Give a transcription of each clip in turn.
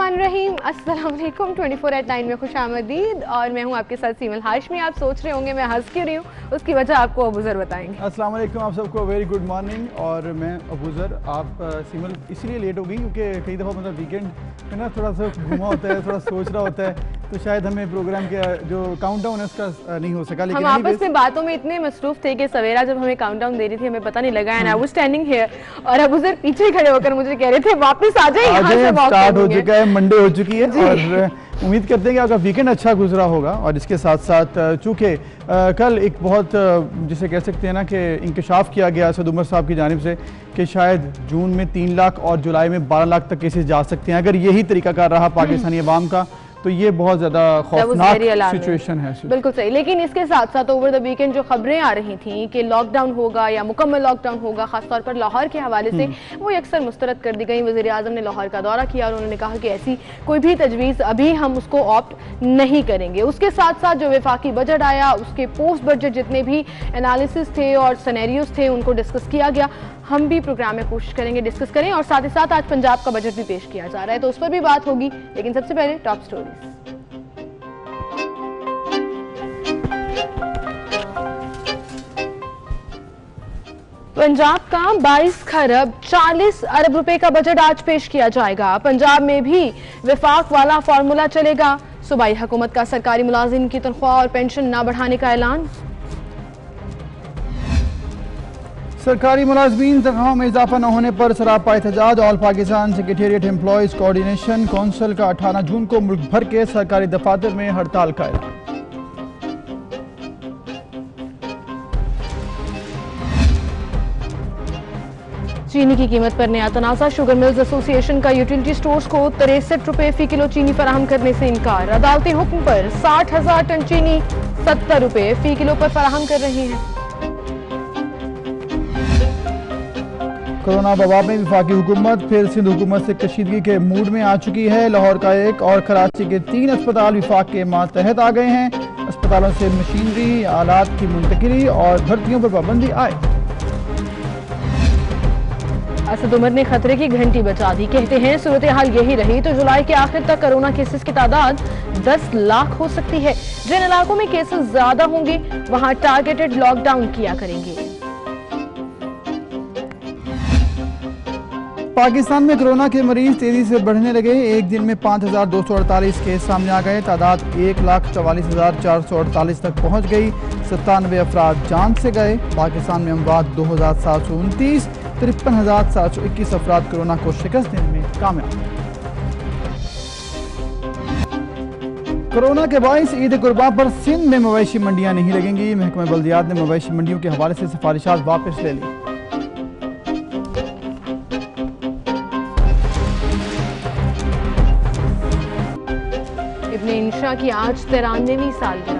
बिस्मिल्लाहिर्रहमानिर्रहीम, अस्सलाम वालेकुम। 24/9 में खुश आमदीद और मैं हूँ आपके साथ सीमल हाशमी। आप सोच रहे होंगे मैं हंस क्यों रही हूँ, उसकी वजह आपको अबूज़र बताएंगे। अस्सलाम वालेकुम, आप सबको वेरी गुड मॉर्निंग। और मैं अबूज़र, आप सीमल इसलिए लेट हो गई क्योंकि कई दफ़ा मतलब वीकेंड में ना थोड़ा सा घूमा होता है, थोड़ा सोच रहा होता है, तो शायद हमें प्रोग्राम के जो काउंटडाउन है उसका नहीं हो सका। लेकिन हम आपस में बातों में इतने मसरूफ थे कि सवेरा जब हमें काउंटडाउन दे रही थी हमें पता नहीं लगा। And I was standing here और अबूज़र पीछे खड़े होकर मुझे कह रहे थे वापस आ जाए, यहाँ से वॉक स्टार्ट हो चुका है, मंडे हो चुकी है और उम्मीद करते हैं कि आपका वीकेंड अच्छा गुजरा होगा। और इसके साथ साथ चूँकि कल एक बहुत जिसे कह सकते हैं ना कि इंकशाफ किया गया सैयद उमर साहब की जानिब से कि शायद जून में 3 लाख और जुलाई में 12 लाख तक केसेस जा सकते हैं। अगर यही तरीकाकार रहा पाकिस्तानी अवाम का तो ये बहुत ज़्यादा खौफनाक सिचुएशन है। बिल्कुल सही। लेकिन इसके साथ साथ ओवर द वीकेंड जो खबरें आ रही थी कि लॉकडाउन होगा या मुकम्मल लॉकडाउन होगा, खासतौर पर लाहौर के हवाले से, वो अक्सर मुस्तरद कर दी गई। वज़ीर आज़म ने लाहौर का दौरा किया और उन्होंने कहा कि ऐसी कोई भी तजवीज़ अभी हम उसको ऑप्ट नहीं करेंगे। उसके साथ साथ जो वफाकी बजट आया, उसके पोस्ट बजट जितने भी एनालिसिस थे और सिनेरियोज थे उनको डिस्कस किया गया। हम भी प्रोग्राम में कोशिश करेंगे डिस्कस करें और साथ ही साथ आज पंजाब का बजट भी पेश किया जा रहा है तो उस पर भी बात होगी। लेकिन सबसे पहले टॉप स्टोरीज। पंजाब का 22 खरब 40 अरब रुपए का बजट आज पेश किया जाएगा। पंजाब में भी विफाक वाला फार्मूला चलेगा। सूबाई हुकूमत का सरकारी मुलाजिम की तनख्वाह और पेंशन न बढ़ाने का ऐलान। सरकारी मुलाजमीन तनख्वाह में इजाफा न होने पर सरापा एहतजाज। All Pakistan secretariat employees coordination council का 18 जून को मुल्क भर के सरकारी दफातर में हड़ताल का ऐलान। चीनी की कीमत पर नया तनाज़ा। शुगर मिल्स एसोसिएशन का यूटिलिटी स्टोर्स को 63 रुपए फी किलो चीनी फराहम करने से इनकार। अदालती हुक्म पर 60,000 टन चीनी 70 रुपए फी किलो पर फराहम कर रही है। कोरोना वबा में वफाकी हुकूमत फिर सिंध हुकूमत से कशीदगी के मूड में आ चुकी है। लाहौर का एक और कराची के 3 अस्पताल विफाक के मातहत आ गए हैं। अस्पतालों से मशीनरी आलात की मुंतकिली और भर्तियों पर पाबंदी आए। असद उमर ने खतरे की घंटी बजा दी। कहते हैं सूरत हाल यही रही तो जुलाई के आखिर तक कोरोना केसेस की तादाद 10 लाख हो सकती है। जिन इलाकों में केसेस ज्यादा होंगे वहां टारगेटेड लॉकडाउन किया करेंगे। पाकिस्तान में कोरोना के मरीज तेजी से बढ़ने लगे। एक दिन में 5,248 केस सामने आ गए। तादाद 1,44,448 तक पहुंच गई। 97 अफराद जान से गए। पाकिस्तान में अमवात 2,729। 53,721 अफराद कोरोना को शिकस्त देने में कामयाब। कोरोना के बाइस ईद कुर्बान पर सिंध में मवेशी मंडियां नहीं लगेंगी। महकमा बल्दियात ने मवेशी मंडियों के हवाले से सिफारिशात वापस ले ली। इब्न इंशा की आज 93वीं सालगिरह।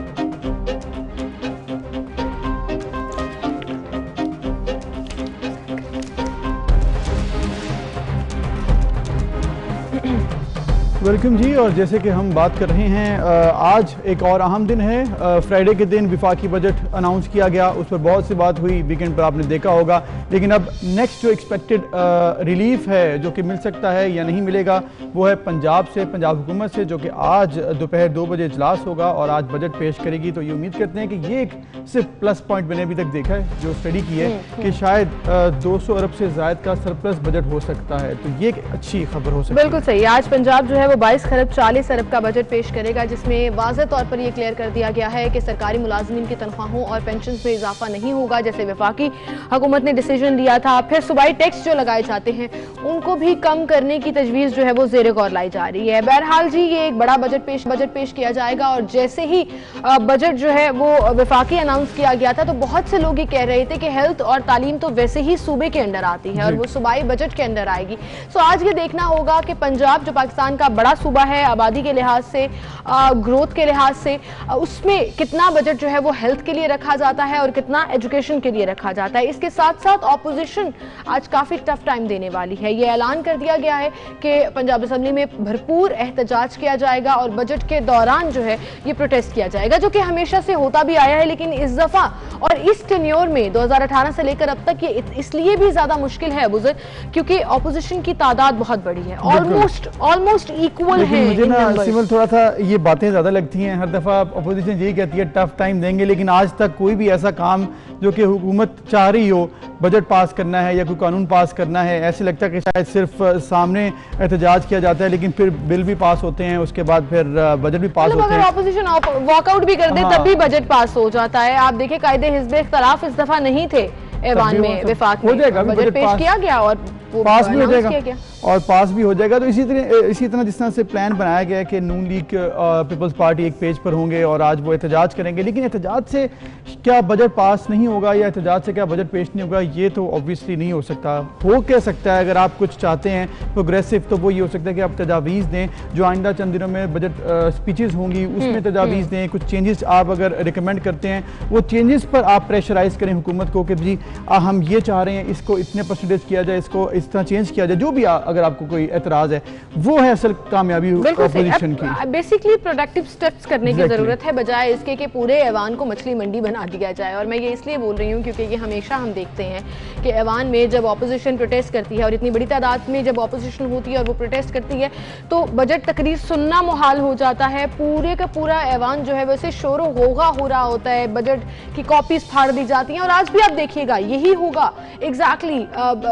वेलकम जी। और जैसे कि हम बात कर रहे हैं, आज एक और अहम दिन है। फ्राइडे के दिन विफाकी बजट अनाउंस किया गया, उस पर बहुत सी बात हुई, वीकेंड पर आपने देखा होगा। लेकिन अब नेक्स्ट जो एक्सपेक्टेड रिलीफ है जो कि मिल सकता है या नहीं मिलेगा वो है पंजाब से, पंजाब हुकूमत से, जो कि आज दोपहर 2 बजे इजलास होगा और आज बजट पेश करेगी। तो ये उम्मीद करते हैं कि ये एक सिर्फ प्लस पॉइंट मैंने अभी तक देखा है जो स्टडी की है कि शायद 200 अरब से ज़ायद का सरप्लस बजट हो सकता है। तो ये एक अच्छी खबर हो सकती है। बिल्कुल सही। आज पंजाब जो है वो 22 खरब 40 अरब का बजट पेश करेगा, जिसमें वाज़ेह तौर पर यह क्लियर कर दिया गया है कि सरकारी मुलाजिमीन की तनख्वाहों और पेंशन में इजाफा नहीं होगा जैसे वफाकी हुकूमत ने डिसीजन लिया था। फिर सूबाई टैक्स जो लगाए जाते हैं उनको भी कम करने की तजवीज़ जो है वो ज़ेरे गौर लाई जा रही है। बहरहाल जी ये एक बड़ा बजट पेश किया जाएगा और जैसे ही बजट जो है वो वफाकी अनाउंस किया गया था तो बहुत से लोग ये कह रहे थे कि हेल्थ और तालीम तो वैसे ही सूबे के अंडर आती है और वो सूबाई बजट के अंदर आएगी। सो आज ये देखना होगा कि पंजाब जो पाकिस्तान का बड़ा सूबा है आबादी के लिहाज से, ग्रोथ के लिहाज से, उसमें कितना बजट जो है वो हेल्थ के लिए रखा जाता है और कितना एजुकेशन के लिए रखा जाता है। इसके साथ साथ ऑपोजिशन आज काफी टफ टाइम देने वाली है। ये ऐलान कर दिया गया है कि पंजाब असेंबली में भरपूर एहतजाज किया जाएगा और बजट के दौरान जो है ये प्रोटेस्ट किया जाएगा, जो कि हमेशा से होता भी आया है। लेकिन इस दफा और इस टेन्योर में 2018 से लेकर अब तक ये इसलिए भी ज्यादा मुश्किल है बुजुर्ग, क्योंकि ऑपोजिशन की तादाद बहुत बड़ी है, ऑलमोस्ट इक्वल है। मुझे ना सिविल थोड़ा सा ये बातें ज्यादा लगती हैं, हर दफा अपोजिशन यही कहती है टफ टाइम देंगे, लेकिन आज तक कोई भी ऐसा काम जो कि हुकूमत चाह रही हो, बजट पास करना है या कोई कानून पास करना है, ऐसे लगता है कि शायद सिर्फ सामने एहतजाज किया जाता है, लेकिन फिर बिल भी पास होते हैं, उसके बाद फिर बजट भी पास होते हैं। अगर ऑपोजिशन वॉकआउट भी कर दे तब भी बजट पास हो जाता है। आप देखिए कायदे हिज़्ब इख्तिलाफ इस दफा नहीं थे ऐवान में, विफाक में बजट पेश किया गया और पास भी हो जाएगा और पास भी हो जाएगा। तो इसी तरह जिस तरह से प्लान बनाया गया है कि नून लीग पीपल्स पार्टी एक पेज पर होंगे और आज वो एहतजाज करेंगे, लेकिन एहतजाज से क्या बजट पास नहीं होगा या एहतजाज से क्या बजट पेश नहीं होगा, ये तो ऑब्वियसली नहीं हो सकता। हो कह सकता है अगर आप कुछ चाहते हैं प्रोग्रेसिव, तो वो ये हो सकता है कि आप तजावीज़ दें, जो आइंदा चंद दिनों में बजट स्पीचेस होंगी उसमें तजावीज़ दें, कुछ चेंजेस आप अगर रिकमेंड करते हैं, वो चेंजेस पर आप प्रेशराइज करें हुकूमत को कि जी हम ये चाह रहे हैं, इसको इतने परसेंटेज किया जाए, इसको इस तरह चेंज किया जाए, जो भी अगर आपको कोई एतराज है, वो है असल कामयाबी ऑपोजिशन की। बेसिकली प्रोडक्टिव स्टेप्स करने की जरूरत है, बजाय इसके कि पूरे ऐवान को मछली मंडी बना दिया जाए। और मैं ये इसलिए बोल रही हूँ क्योंकि ये हमेशा हम देखते हैं कि ऐवान में जब ऑपोजिशन प्रोटेस्ट करती है और इतनी बड़ी तादाद में जब ऑपोजिशन होती है और वो प्रोटेस्ट करती है, तो बजट तकरीर सुनना मुहाल हो जाता है। पूरे का पूरा ऐवान जो है वैसे शोर होगा हो रहा होता है, बजट की कॉपीज फाड़ दी जाती हैं। और आज भी आप देखिएगा यही होगा एग्जैक्टली।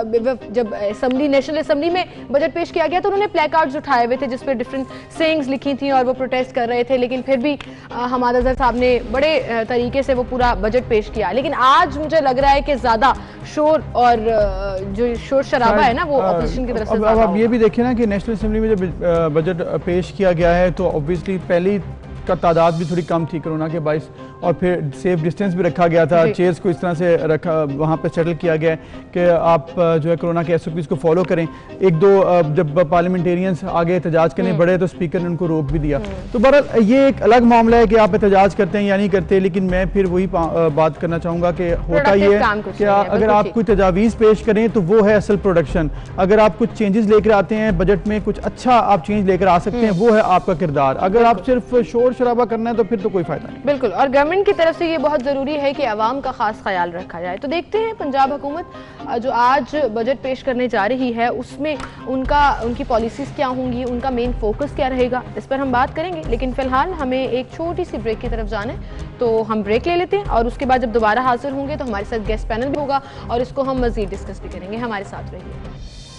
जब असेंबली, नेशनल असेंबली में बजट पेश किया गया तो उन्होंने प्ले कार्ड्स उठाए हुए थे जिस पर डिफरेंट सेइंग्स लिखी थी और वो प्रोटेस्ट कर रहे थे, लेकिन फिर भी हमाद अजहर साहब ने बड़े तरीके से वो पूरा बजट पेश किया। लेकिन आज मुझे लग रहा है कि ज्यादा शोर और जो शोर शराबा है ना वो ऑपोजिशन की तरफ से। अब आप ये भी देखिए ना कि नेशनल असेंबली में जब बजट पेश किया गया है तो ऑब्वियसली पहली का तादाद भी थोड़ी कम थी कोरोना के बाइस, और फिर सेफ डिस्टेंस भी रखा गया था, चेयर्स को इस तरह से रखा, वहाँ पे सेटल किया गया कि आप जो है कोरोना के SOPs को फॉलो करें। एक दो जब पार्लियामेंटेरियंस आगे एहतजाज करने बढ़े तो स्पीकर ने उनको रोक भी दिया। तो बहरहाल ये एक अलग मामला है कि आप एहतजाज करते हैं या नहीं करते, लेकिन मैं फिर वही बात करना चाहूँगा कि होता ये है कि अगर आप कोई तजावीज़ पेश करें तो वो है असल प्रोडक्शन। अगर आप कुछ चेंजेस लेकर आते हैं बजट में, कुछ अच्छा आप चेंज लेकर आ सकते हैं, वो है आपका किरदार। अगर आप सिर्फ शोर शराबा करना है तो फिर तो कोई फायदा नहीं। बिल्कुल, और गवर्नमेंट की तरफ से ये बहुत जरूरी है कि आवाम का खास ख्याल रखा जाए। तो देखते हैं पंजाब हुकूमत जो आज बजट पेश करने जा रही है उसमें उनकी पॉलिसीज क्या होंगी, उनका मेन फोकस क्या रहेगा, इस पर हम बात करेंगे। लेकिन फिलहाल हमें एक छोटी सी ब्रेक की तरफ जाना है, तो हम ब्रेक ले लेते हैं और उसके बाद जब दोबारा हाजिर होंगे तो हमारे साथ गेस्ट पैनल भी होगा और इसको हम मजीद डिस्कस भी करेंगे। हमारे साथ रहिए।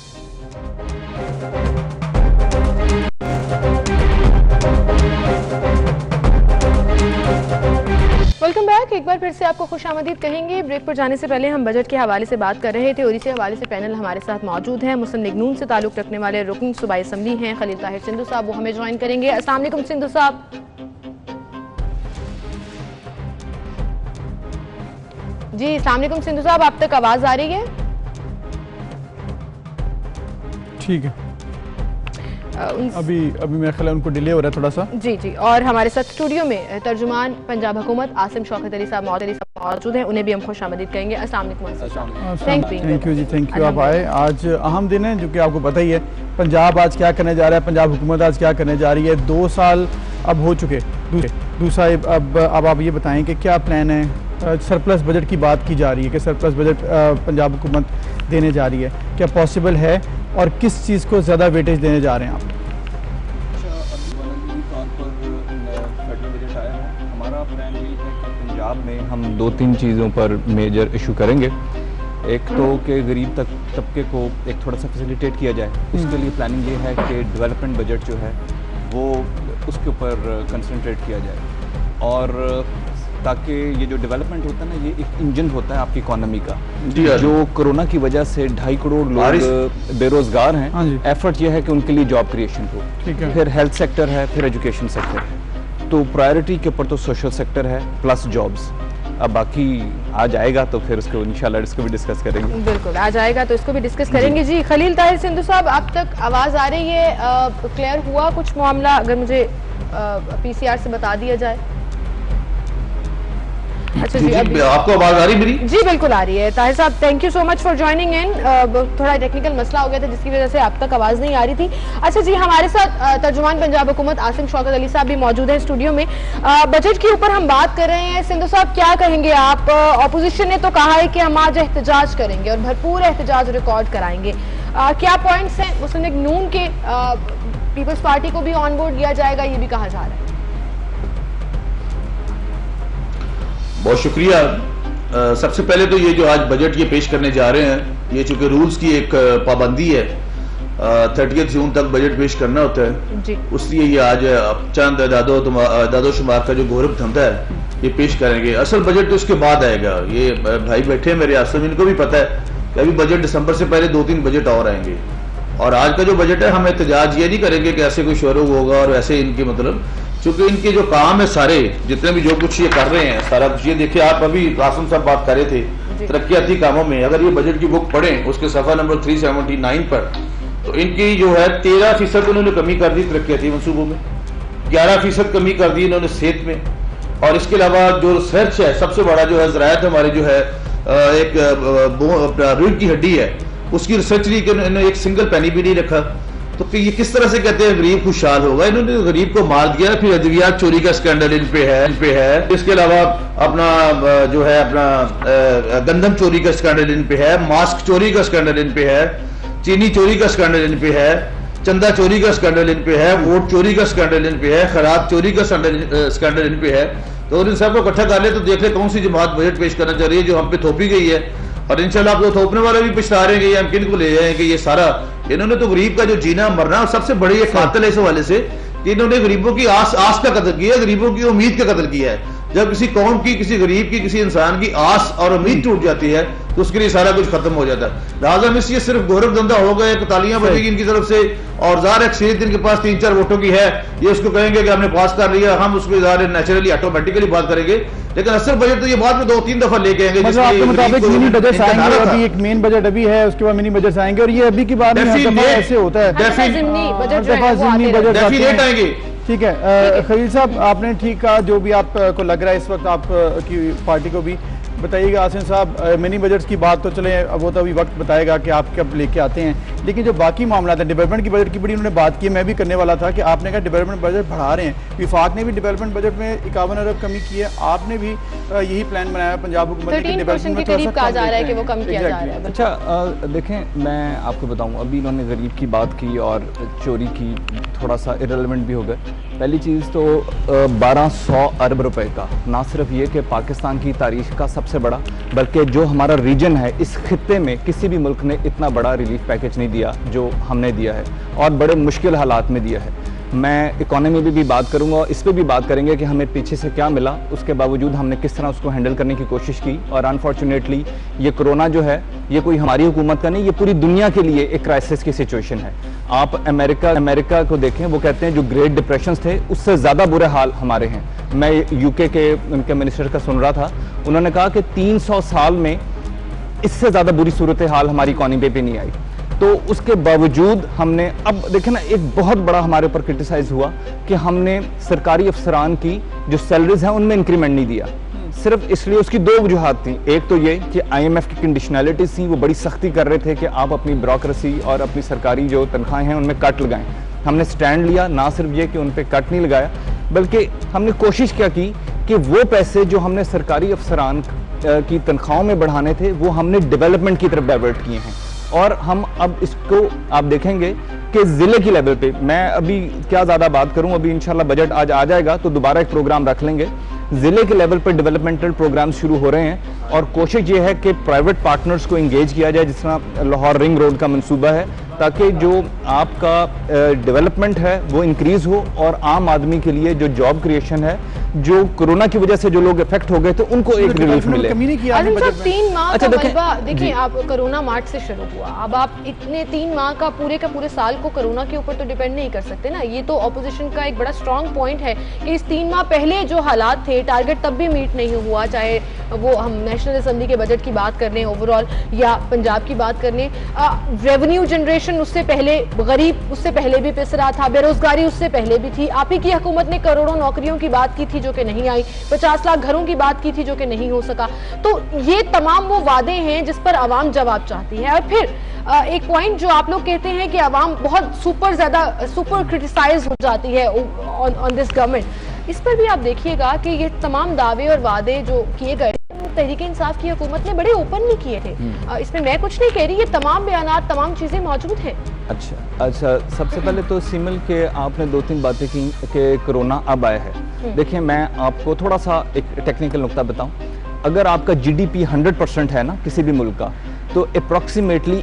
Welcome back. एक बार फिर से आपको खुशामदीद कहेंगे। ब्रेक पर जाने से पहले हम बजट के हवाले से बात कर रहे थे और इसी हवाले से पैनल हमारे साथ मौजूद है। मुस्लिम लीग नून से ताल्लुक रखने वाले रुकन सूबाई असम्बली हैं खलील ताहिर सिंधु साहब, वो हमें ज्वाइन करेंगे। अस्सलाम वालेकुम सिंधु साहब। जी अस्सलाम वालेकुम सिंधु साहब, आप तक आवाज आ रही है? ठीक है, अभी मेरा ख्याल उनको डिले हो रहा है थोड़ा सा। जी जी, और हमारे साथ स्टूडियो में तर्जुमान पंजाब हुकूमत आसिम शौकत अली साहब मौजूद हैं, उन्हें भी हम खुशामदीद कहेंगे। अस्सलाम वालेकुम। थैंक यू जी, थैंक यू। आप आए, आज अहम दिन है जो कि आपको पता ही है। पंजाब आज क्या करने जा रहा है, पंजाब हुकूमत आज क्या करने जा रही है। 2 साल अब हो चुके, दूसरा अब आप ये बताएं कि क्या प्लान है। सरप्लस बजट की बात की जा रही है कि सरप्लस बजट पंजाब हुकूमत देने जा रही है, क्या पॉसिबल है और किस चीज़ को ज़्यादा वेटेज देने जा रहे हैं आप? हमारा प्लान ये है कि पंजाब में हम 2-3 चीज़ों पर मेजर इशू करेंगे। एक तो कि गरीब तबके को एक थोड़ा सा फैसिलिटेट किया जाए, उसके लिए प्लानिंग ये है कि डेवलपमेंट बजट जो है वो उसके ऊपर कंसंट्रेट किया जाए, और ताकि ये जो डेवलपमेंट होता है ना, ये एक इंजन होता है आपकी इकोनॉमी का। जो कोरोना की वजह से 2.5 करोड़ लोग बेरोजगार हैं, एफर्ट ये है कि उनके लिए जॉब क्रिएशन हो। फिर हेल्थ सेक्टर है, फिर एजुकेशन सेक्टर है, तो प्रायोरिटी के ऊपर तो सोशल सेक्टर है प्लस जॉब्स। अब बाकी आ जाएगा तो फिर उसको इंशाल्लाह इसको भी डिस्कस करेंगे। बिल्कुल आ जाएगा तो इसको भी डिस्कस करेंगे। जी खलील ताहिर सिंधु साहब, अब तक आवाज़ आ रही है? क्लियर हुआ कुछ मामला? अगर मुझे PCR से बता दिया जाए। अच्छा जी, आपको आवाज आ रही मेरी? जी बिल्कुल आ रही है। ताहिर साहब, thank you so much for joining in. थोड़ा टेक्निकल मसला हो गया था जिसकी वजह से आप तक आवाज नहीं आ रही थी। अच्छा जी, हमारे साथ तर्जुमान पंजाब हुकूमत आसिम शौकत अली साहब भी मौजूद हैं स्टूडियो में। बजट के ऊपर हम बात कर रहे हैं। सिंधु साहब, क्या कहेंगे आप? ऑपोजिशन ने तो कहा है कि हम आज एहतजाज करेंगे और भरपूर एहतजाज रिकॉर्ड कराएंगे। क्या पॉइंट्स हैं? मुस्लिम लीग नून के पीपल्स पार्टी को भी ऑन बोर्ड लिया जाएगा, ये भी कहा जा रहा है। बहुत शुक्रिया। सबसे पहले तो ये जो आज बजट ये पेश करने जा रहे हैं, ये चूंकि रूल्स की एक पाबंदी है, 30 जून तक बजट पेश करना होता है जी, इसलिए ये आज चंद दादो शुमार का जो गौरव धंधा है ये पेश करेंगे। असल बजट तो इसके बाद आएगा। ये भाई बैठे हैं मेरे आसम, इनको भी पता है कि अभी बजट दिसंबर से पहले 2-3 बजट और आएंगे। और आज का जो बजट है, हम एहतजाज ये नहीं करेंगे कि ऐसे कोई शोर होगा और वैसे इनके मतलब, चूंकि इनके जो काम है सारे जितने भी जो कुछ ये कर रहे हैं सारा कुछ, ये देखिए आप अभी आसम साहब बात कर रहे थे तरक्याती कामों में, अगर ये बजट की बुक पढ़ें उसके सफा नंबर 379 पर, तो इनकी जो है 13% उन्होंने कमी कर दी तरक्याती मनसूबों में, 11% कमी कर दी इन्होंने सेहत में, और इसके अलावा जो रिसर्च है सबसे बड़ा जो है ज़रायत हमारे जो है एक रीढ़ की हड्डी है उसकी रिसर्च ली कि इन्होंने एक सिंगल पैनी भी नहीं रखा। तो ये किस तरह से कहते हैं गरीब खुशहाल होगा? इन्होंने गरीब को मार दिया। फिर अद्वियात चोरी का स्कैंडल इन पे है। इसके अलावा अपना जो है अपना गंदम चोरी का स्कैंडल इन पे है, मास्क चोरी का स्कैंडल इन पे है, चीनी चोरी का स्कैंडल इन पे है, चंदा चोरी का स्कैंडल इन पे है, वोट चोरी का स्कैंडल इन पे है, खराब चोरी का स्कैंडल इन पे है। तो इन सबको इकट्ठा कर ले तो देख ले कौन सी जमात बजट पेश करना चाह रही है जो हम पे थोपी गई है। और इंशाल्लाह आप तो थोपने वाले भी पछता रहे हैं, हम किन को ले जाएंगे? ये सारा इन्होंने तो गरीब का जो जीना मरना सबसे बड़ी एक कातिल है इस हवाले से कि इन्होंने गरीबों की आस का कत्ल किया है, गरीबों की उम्मीद का कत्ल किया है। जब किसी कौम की, किसी गरीब की, किसी इंसान की आस और उम्मीद टूट जाती है तो उसके लिए सारा कुछ खत्म हो जाता है। लिहाजा में ये सिर्फ गौरव धंधा हो गया, तालियां बजेगी इनकी तरफ से, और ज़ाहिर अक्सरियत इनके पास 3-4 वोटों की है, ये उसको कहेंगे कि हमने पास कर लिया, हम उसको ज़ाहिर नेचुरली ऑटोमेटिकली बात करेंगे। लेकिन असल बजट तो ये बाद में 2-3 दफा लेके आएंगे। मतलब आपके मुताबिक मिनी बजट आएंगे, अभी एक मेन बजट अभी है, उसके बाद मिनी बजट आएंगे, और ये अभी की बात नहीं ऐसे होता है, डेफिनेट आएंगे। ठीक है खलील साहब, आपने ठीक कहा, जो भी आपको लग रहा है इस वक्त आपकी पार्टी को भी बताइएगा। आसिम साहब, मिनी बजट्स की बात तो चले, वो तो अभी वक्त बताएगा कि आप कब लेके आते हैं, लेकिन जो बाकी मामला है डेवलपमेंट की बजट की बड़ी उन्होंने बात की, मैं भी करने वाला था कि आपने कहा डेवलपमेंट बजट बढ़ा रहे हैं, विफाक ने भी डेवलपमेंट बजट में 51 अरब कमी की है, आपने भी यही प्लान बनाया पंजाब हुकूमत ने, अच्छा देखें, मैं आपको बताऊँ, अभी इन्होंने गरीब की बात की और चोरी की, थोड़ा सा इरेलेवेंट भी हो गए। पहली चीज़ तो 1200 अरब रुपए का, ना सिर्फ ये कि पाकिस्तान की तारीख का सबसे बड़ा, बल्कि जो हमारा रीजन है इस खित्ते में किसी भी मुल्क ने इतना बड़ा रिलीफ पैकेज नहीं दिया जो हमने दिया है, और बड़े मुश्किल हालात में दिया है। मैं इकोनॉमी में भी बात करूंगा और इस पर भी बात करेंगे कि हमें पीछे से क्या मिला, उसके बावजूद हमने किस तरह उसको हैंडल करने की कोशिश की। और अनफॉर्चुनेटली ये कोरोना जो है ये कोई हमारी हुकूमत का नहीं, ये पूरी दुनिया के लिए एक क्राइसिस की सिचुएशन है। आप अमेरिका को देखें, वो कहते हैं जो ग्रेट डिप्रेशन थे उससे ज़्यादा बुरे हाल हमारे हैं। मैं यूके के उनके मिनिस्टर का सुन रहा था, उन्होंने कहा कि 300 साल में इससे ज़्यादा बुरी सूरत हाल हमारी इकॉनमी पे नहीं आई। तो उसके बावजूद हमने, अब देखें ना, एक बहुत बड़ा हमारे ऊपर क्रिटिसाइज हुआ कि हमने सरकारी अफसरान की जो सैलरीज हैं उनमें इंक्रीमेंट नहीं दिया। सिर्फ इसलिए उसकी 2 वजूहात थी। एक तो ये कि IMF की कंडीशनैलिटीज थी, वो बड़ी सख्ती कर रहे थे कि आप अपनी ब्यूरोक्रेसी और अपनी सरकारी जो तनख्वाहें हैं उनमें कट लगाएं। हमने स्टैंड लिया, ना सिर्फ ये कि उन पर कट नहीं लगाया, बल्कि हमने कोशिश क्या की कि वो पैसे जो हमने सरकारी अफसरान की तनख्वाहों में बढ़ाने थे वो हमने डेवलपमेंट की तरफ डाइवर्ट किए हैं। और हम अब इसको आप देखेंगे कि ज़िले की लेवल पे, मैं अभी क्या ज़्यादा बात करूं, अभी इंशाल्लाह बजट आज आ जाएगा तो दोबारा एक प्रोग्राम रख लेंगे। ज़िले के लेवल पर डेवलपमेंटल प्रोग्राम शुरू हो रहे हैं और कोशिश ये है कि प्राइवेट पार्टनर्स को इंगेज किया जाए, जिस तरह लाहौर रिंग रोड का मंसूबा है, ताकि जो आपका डेवलपमेंट है वो इंक्रीज हो और आम आदमी के लिए जो जॉब क्रिएशन है, जो कोरोना की वजह से जो लोग इफेक्ट हो गए थे उनको एक रिलीफ मिले। 3 माह का मलबा देखिए, आप कोरोना मार्च से शुरू हुआ, अब आप इतने 3 माह का पूरे साल को कोरोना के ऊपर तो डिपेंड नहीं कर सकते ना। ये तो ऑपोजिशन का एक बड़ा स्ट्रॉन्ग पॉइंट है कि इस 3 माह पहले जो हालात थे, टारगेट तब भी मीट नहीं हुआ, चाहे वो हम नेशनल असेंबली के बजट की बात कर लें ओवरऑल या पंजाब की बात कर लें। रेवेन्यू जनरेशन उससे पहले, गरीब उससे पहले भी पिस रहा था, बेरोजगारी उससे पहले भी थी। आप ही की हुकूमत ने करोड़ों नौकरियों की बात की थी, थी जो कि नहीं आई, 50 लाख घरों की बात की थी जो कि नहीं हो सका। तो ये तमाम वो वादे हैं जिस पर आवाम जवाब चाहती है। और फिर एक पॉइंट जो आप लोग कहते हैं कि आवाम बहुत सुपर क्रिटिसाइज हो जाती है ऑन दिस गवर्नमेंट, इस पर भी आप देखिएगा कि ये तमाम दावे और वादे जो किए गए तहरीक इंसाफ की हुकूमत ने बड़े ओपनली किए थे। इसमें मैं कुछ नहीं कह रही, ये तमाम बयानात, तमाम चीजें मौजूद हैं। अच्छा, सबसे पहले तो सिमल के आपने 2-3 बातें की कि कोरोना अब आया है। देखिए, मैं आपको थोड़ा सा एक टेक्निकल नुक्ता बताऊं। अगर आपका जीडीपी 100% है ना किसी भी मुल्क का, तो अप्रॉक्सीमेटली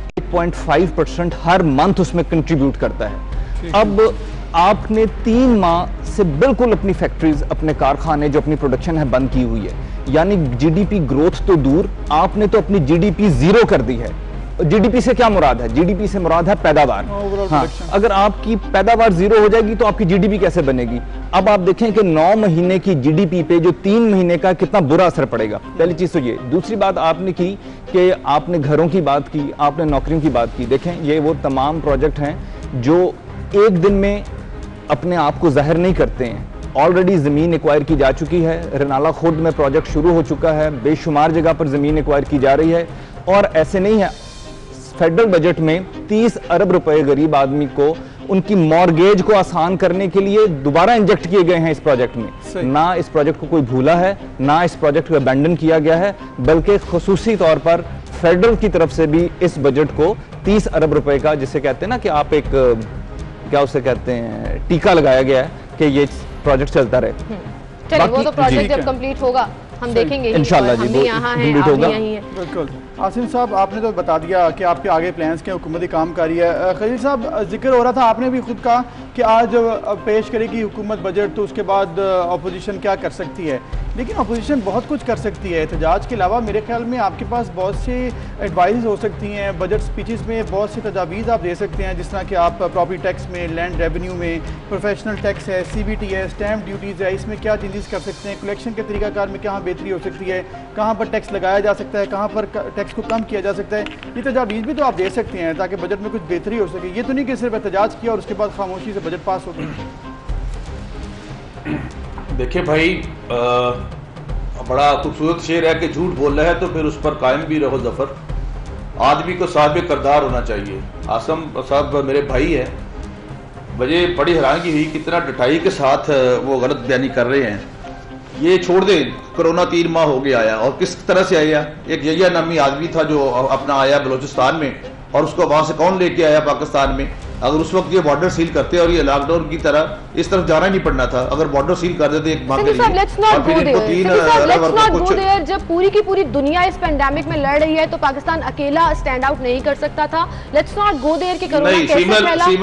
8.5% हर मंथ उसमें कंट्रीब्यूट करता है। अब आपने 3 माह से बिल्कुल अपनी फैक्ट्रीज, अपने कारखाने, जो अपनी प्रोडक्शन है, बंद की हुई है। यानी जीडीपी ग्रोथ तो दूर, आपने तो अपनी जीडीपी जीरो कर दी है। जीडीपी से क्या मुराद है? जीडीपी से मुराद है पैदावार। हाँ, अगर आपकी पैदावार जीरो हो जाएगी तो आपकी जीडीपी कैसे बनेगी? अब आप देखें कि 9 महीने की जीडीपी पे जो 3 महीने का कितना बुरा असर पड़ेगा। पहली चीज तो ये। दूसरी बात आपने की कि आपने घरों की बात की, आपने नौकरियों की बात की। देखें, ये वो तमाम प्रोजेक्ट हैं जो एक दिन में अपने आप को जाहिर नहीं करते हैं। ऑलरेडी ज़मीन एक्वायर की जा चुकी है, रनाला खुर्द में प्रोजेक्ट शुरू हो चुका है, बेशुमार जगह पर ज़मीन एक्वायर की जा रही है। और ऐसे नहीं है, फेडरल बजट में 30 अरब रुपए गरीब आदमी को उनकी मॉर्गेज को आसान करने के लिए दोबारा इंजेक्ट किए गए हैं इस प्रोजेक्ट में। ना इस प्रोजेक्ट को कोई भूला है, ना इस प्रोजेक्ट को अबैंडन किया गया है, बल्कि खुसूसी तौर पर फेडरल की तरफ से भी इस बजट को 30 अरब रुपए का, जिसे कहते हैं ना कि आप एक, क्या उसे कहते हैं, टीका लगाया गया है कि ये प्रोजेक्ट चलता रहे। चलिए, वो तो प्रोजेक्ट जब कंप्लीट होगा हम देखेंगे इंशाल्लाह जी, यहाँ है, आप भी यहीं हैं। बिल्कुल। आसिम साहब, आपने तो बता दिया कि आपके आगे प्लान्स के, हुकूमती काम कर रही है। खलील साहब, जिक्र हो रहा था, आपने भी खुद कहा कि आज पेश करेगी हुकूमत बजट, तो उसके बाद अपोजिशन क्या कर सकती है। लेकिन अपोजिशन बहुत कुछ कर सकती है। एहतजाज के अलावा मेरे ख्याल में आपके पास बहुत सी एडवाइस हो सकती हैं। बजट स्पीचेस में बहुत सी तजावीज़ आप दे सकते हैं, जिस तरह कि आप प्रॉपर्टी टैक्स में, लैंड रेवेन्यू में, प्रोफेशनल टैक्स है, CBT है, स्टैम्प ड्यूटीज़ है, इसमें क्या चेंजेस कर सकते हैं, कलेक्शन के तरीकाकार में कहाँ बेहतरी हो सकती है, कहाँ पर टैक्स लगाया जा सकता है, कहाँ पर टैक्स को कम किया जा सकता है। ये तजावीज़ भी तो आप दे सकते हैं ताकि बजट में कुछ बेहतरी हो सके। ये तो नहीं कि सिर्फ एहतजाज किया और उसके बाद खामोशी से बजट पास हो गया। देखिए भाई, बड़ा खूबसूरत शेर है कि झूठ बोल रहा है तो फिर उस पर कायम भी रहो जफर। आदमी को साहिब किरदार होना चाहिए। आसम साहब मेरे भाई है, मुझे बड़ी हैरानगी हुई कितना डटाई के साथ वो गलत बयानी कर रहे हैं। ये छोड़ दें, कोरोना 3 माह हो गया आया, और किस तरह से आया। एक यहिया नामी आदमी था जो अपना आया बलोचिस्तान में, और उसको वहां से कौन लेके आया पाकिस्तान में। अगर उस वक्त ये बॉर्डर सील करते और ये लॉकडाउन की तरह इस तरफ जाना ही नहीं पड़ना था। अगर बॉर्डर सील कर देते एक माह के लिए, और फिर इनको 3 अरब, जब पूरी की पूरी दुनिया इस पेंडेमिक में लड़ रही है तो पाकिस्तान अकेला स्टैंड आउट नहीं कर सकता था। लेट्स नॉट गो देयर कि कोरोना कैसे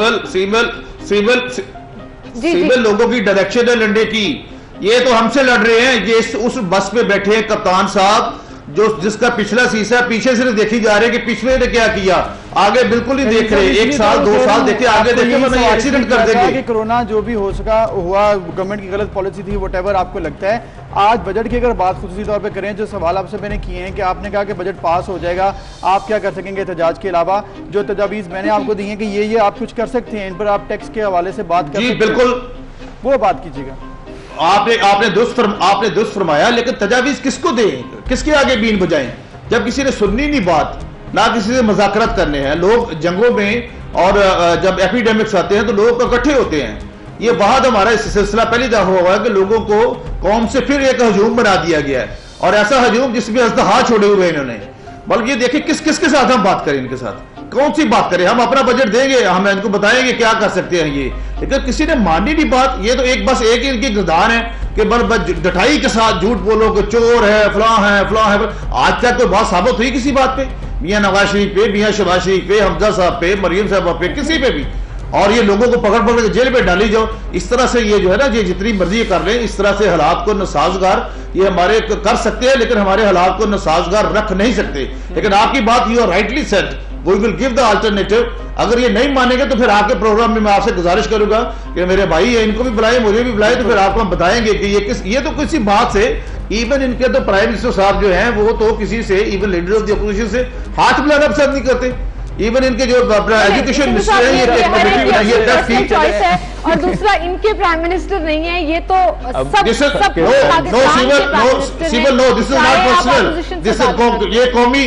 फैला। सीमल लोगों की डायरेक्शन है लड़ने की। ये तो हमसे लड़ रहे हैं। ये उस बस पे बैठे हैं कप्तान साहब, जो जिसका पिछला शीशा पीछे से देखी जा रहे हैं कि पिछले ने क्या किया, आगे बिल्कुल नहीं देख रहे। 1 साल 2 साल देखे, आगे देखे वरना एक्सीडेंट कर देंगे। कोरोना जो भी हो सका हुआ, गवर्नमेंट की गलत पॉलिसी थी, व्हाटएवर आपको लगता है। आज बजट की अगर बात खुसूसी तौर पे करें, जो सवाल आपसे मैंने किए हैं कि आपने कहा कि बजट पास हो जाएगा, आप क्या कर सकेंगे एहतजाज के अलावा? जो तजावीज़ मैंने आपको दी है कि ये आप कुछ कर सकते हैं, इन पर आप टैक्स के हवाले से बात कर सकते हैं। बिल्कुल, वो बात कीजिएगा। आपने दुरुस्त फरमाया, लेकिन तजावीज किसको दें, किसके आगे बीन बजाएं, जब किसी ने सुननी नहीं बात, ना किसी से मज़ाकरत करने हैं। लोग जंगों में और जब एपिडेमिक्स आते हैं तो लोग इकट्ठे होते हैं। ये बहुत हमारा सिलसिला पहली दफा हुआ है कि लोगों को कौम से फिर एक हजूम बना दिया गया है, और ऐसा हजूम जिसमें अजदहा छोड़े हुए इन्होंने। बल्कि ये देखिए किस के साथ हम बात करें, इनके साथ कौन सी बात करें। हम अपना बजट देंगे, हम इनको बताएंगे क्या कर सकते हैं ये, लेकिन किसी ने मानी नहीं बात। ये तो बस एक ही इनकी गिरदार है कि बस डटाई के साथ झूठ बोलो कि चोर है, फलां है। आज तक कोई बात साबित हुई किसी बात पे? मियां नवाज शरीफ पे, मियां शहबाज शरीफ पे, हमजा साहब पे, मरियम साहब पे, किसी पे भी। और ये लोगों को पकड़ के जेल में डाली जाओ। इस तरह से ये जो है ना, ये जितनी मर्जी कर लें, इस तरह से हालात को नसाजगार ये हमारे कर सकते हैं, लेकिन हमारे हालात को नसाजगार रख नहीं सकते। लेकिन आपकी बात you are rightly said, we will give the alternative. अगर ये नहीं मानेंगे तो फिर आपके प्रोग्राम में मैं आपसे गुजारिश करूंगा कि मेरे भाई है, इनको भी बुलाए, मुझे भी बुलाए, तो फिर आपको हम बताएंगे कि ये तो किसी बात से, इवन इनके तो प्राइम मिनिस्टर साहब जो हैं वो तो किसी से, even leader of the opposition से हाथ मिलाना पसंद नहीं करते। इवन इनके जो एजुकेशन मिनिस्टर है, ये कमेटी बनाई है 10 फीट चॉइस है, और दूसरा इनके प्राइम मिनिस्टर नहीं है, ये तो सब दिस इज सब no civil no this is not personal, this is ये कौमी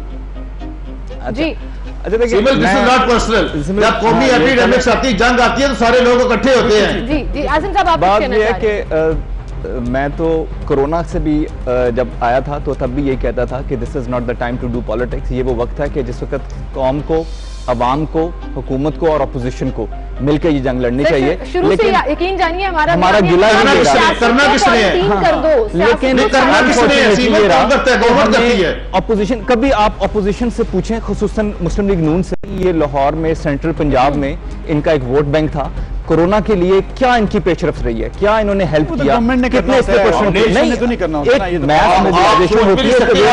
जी civil, this is not personal. जब कौमी एपिडेमिक्स आती है, जंग आती है, तो सारे लोग इकट्ठे होते हैं। जी जी आसिम साहब, आप बात ये है कि मैं तो कोरोना से भी जब आया था तो तब भी यही कहता था कि this is not the time to do politics. ये वो वक्त है कि जिस वक्त कौम को, अवाम को, हुकूमत को और अपोजिशन को मिलकर ये जंग लड़नी चाहिए। शुरू से यकीन जानिए हमारा करना गिला किसने है, लेकिन करना किसने है, अपोजिशन। कभी आप अपोजिशन से पूछें, खुसूसन मुस्लिम लीग नून से, ये लाहौर में, सेंट्रल पंजाब में इनका एक वोट बैंक था। कोरोना के लिए क्या इनकी पेशरफ्त रही है, क्या इन्होंने हेल्प किया, गवर्नमेंट ने कितने इसके परसेंट नहीं करना होता एक मैस मोबिलाइजेशन होती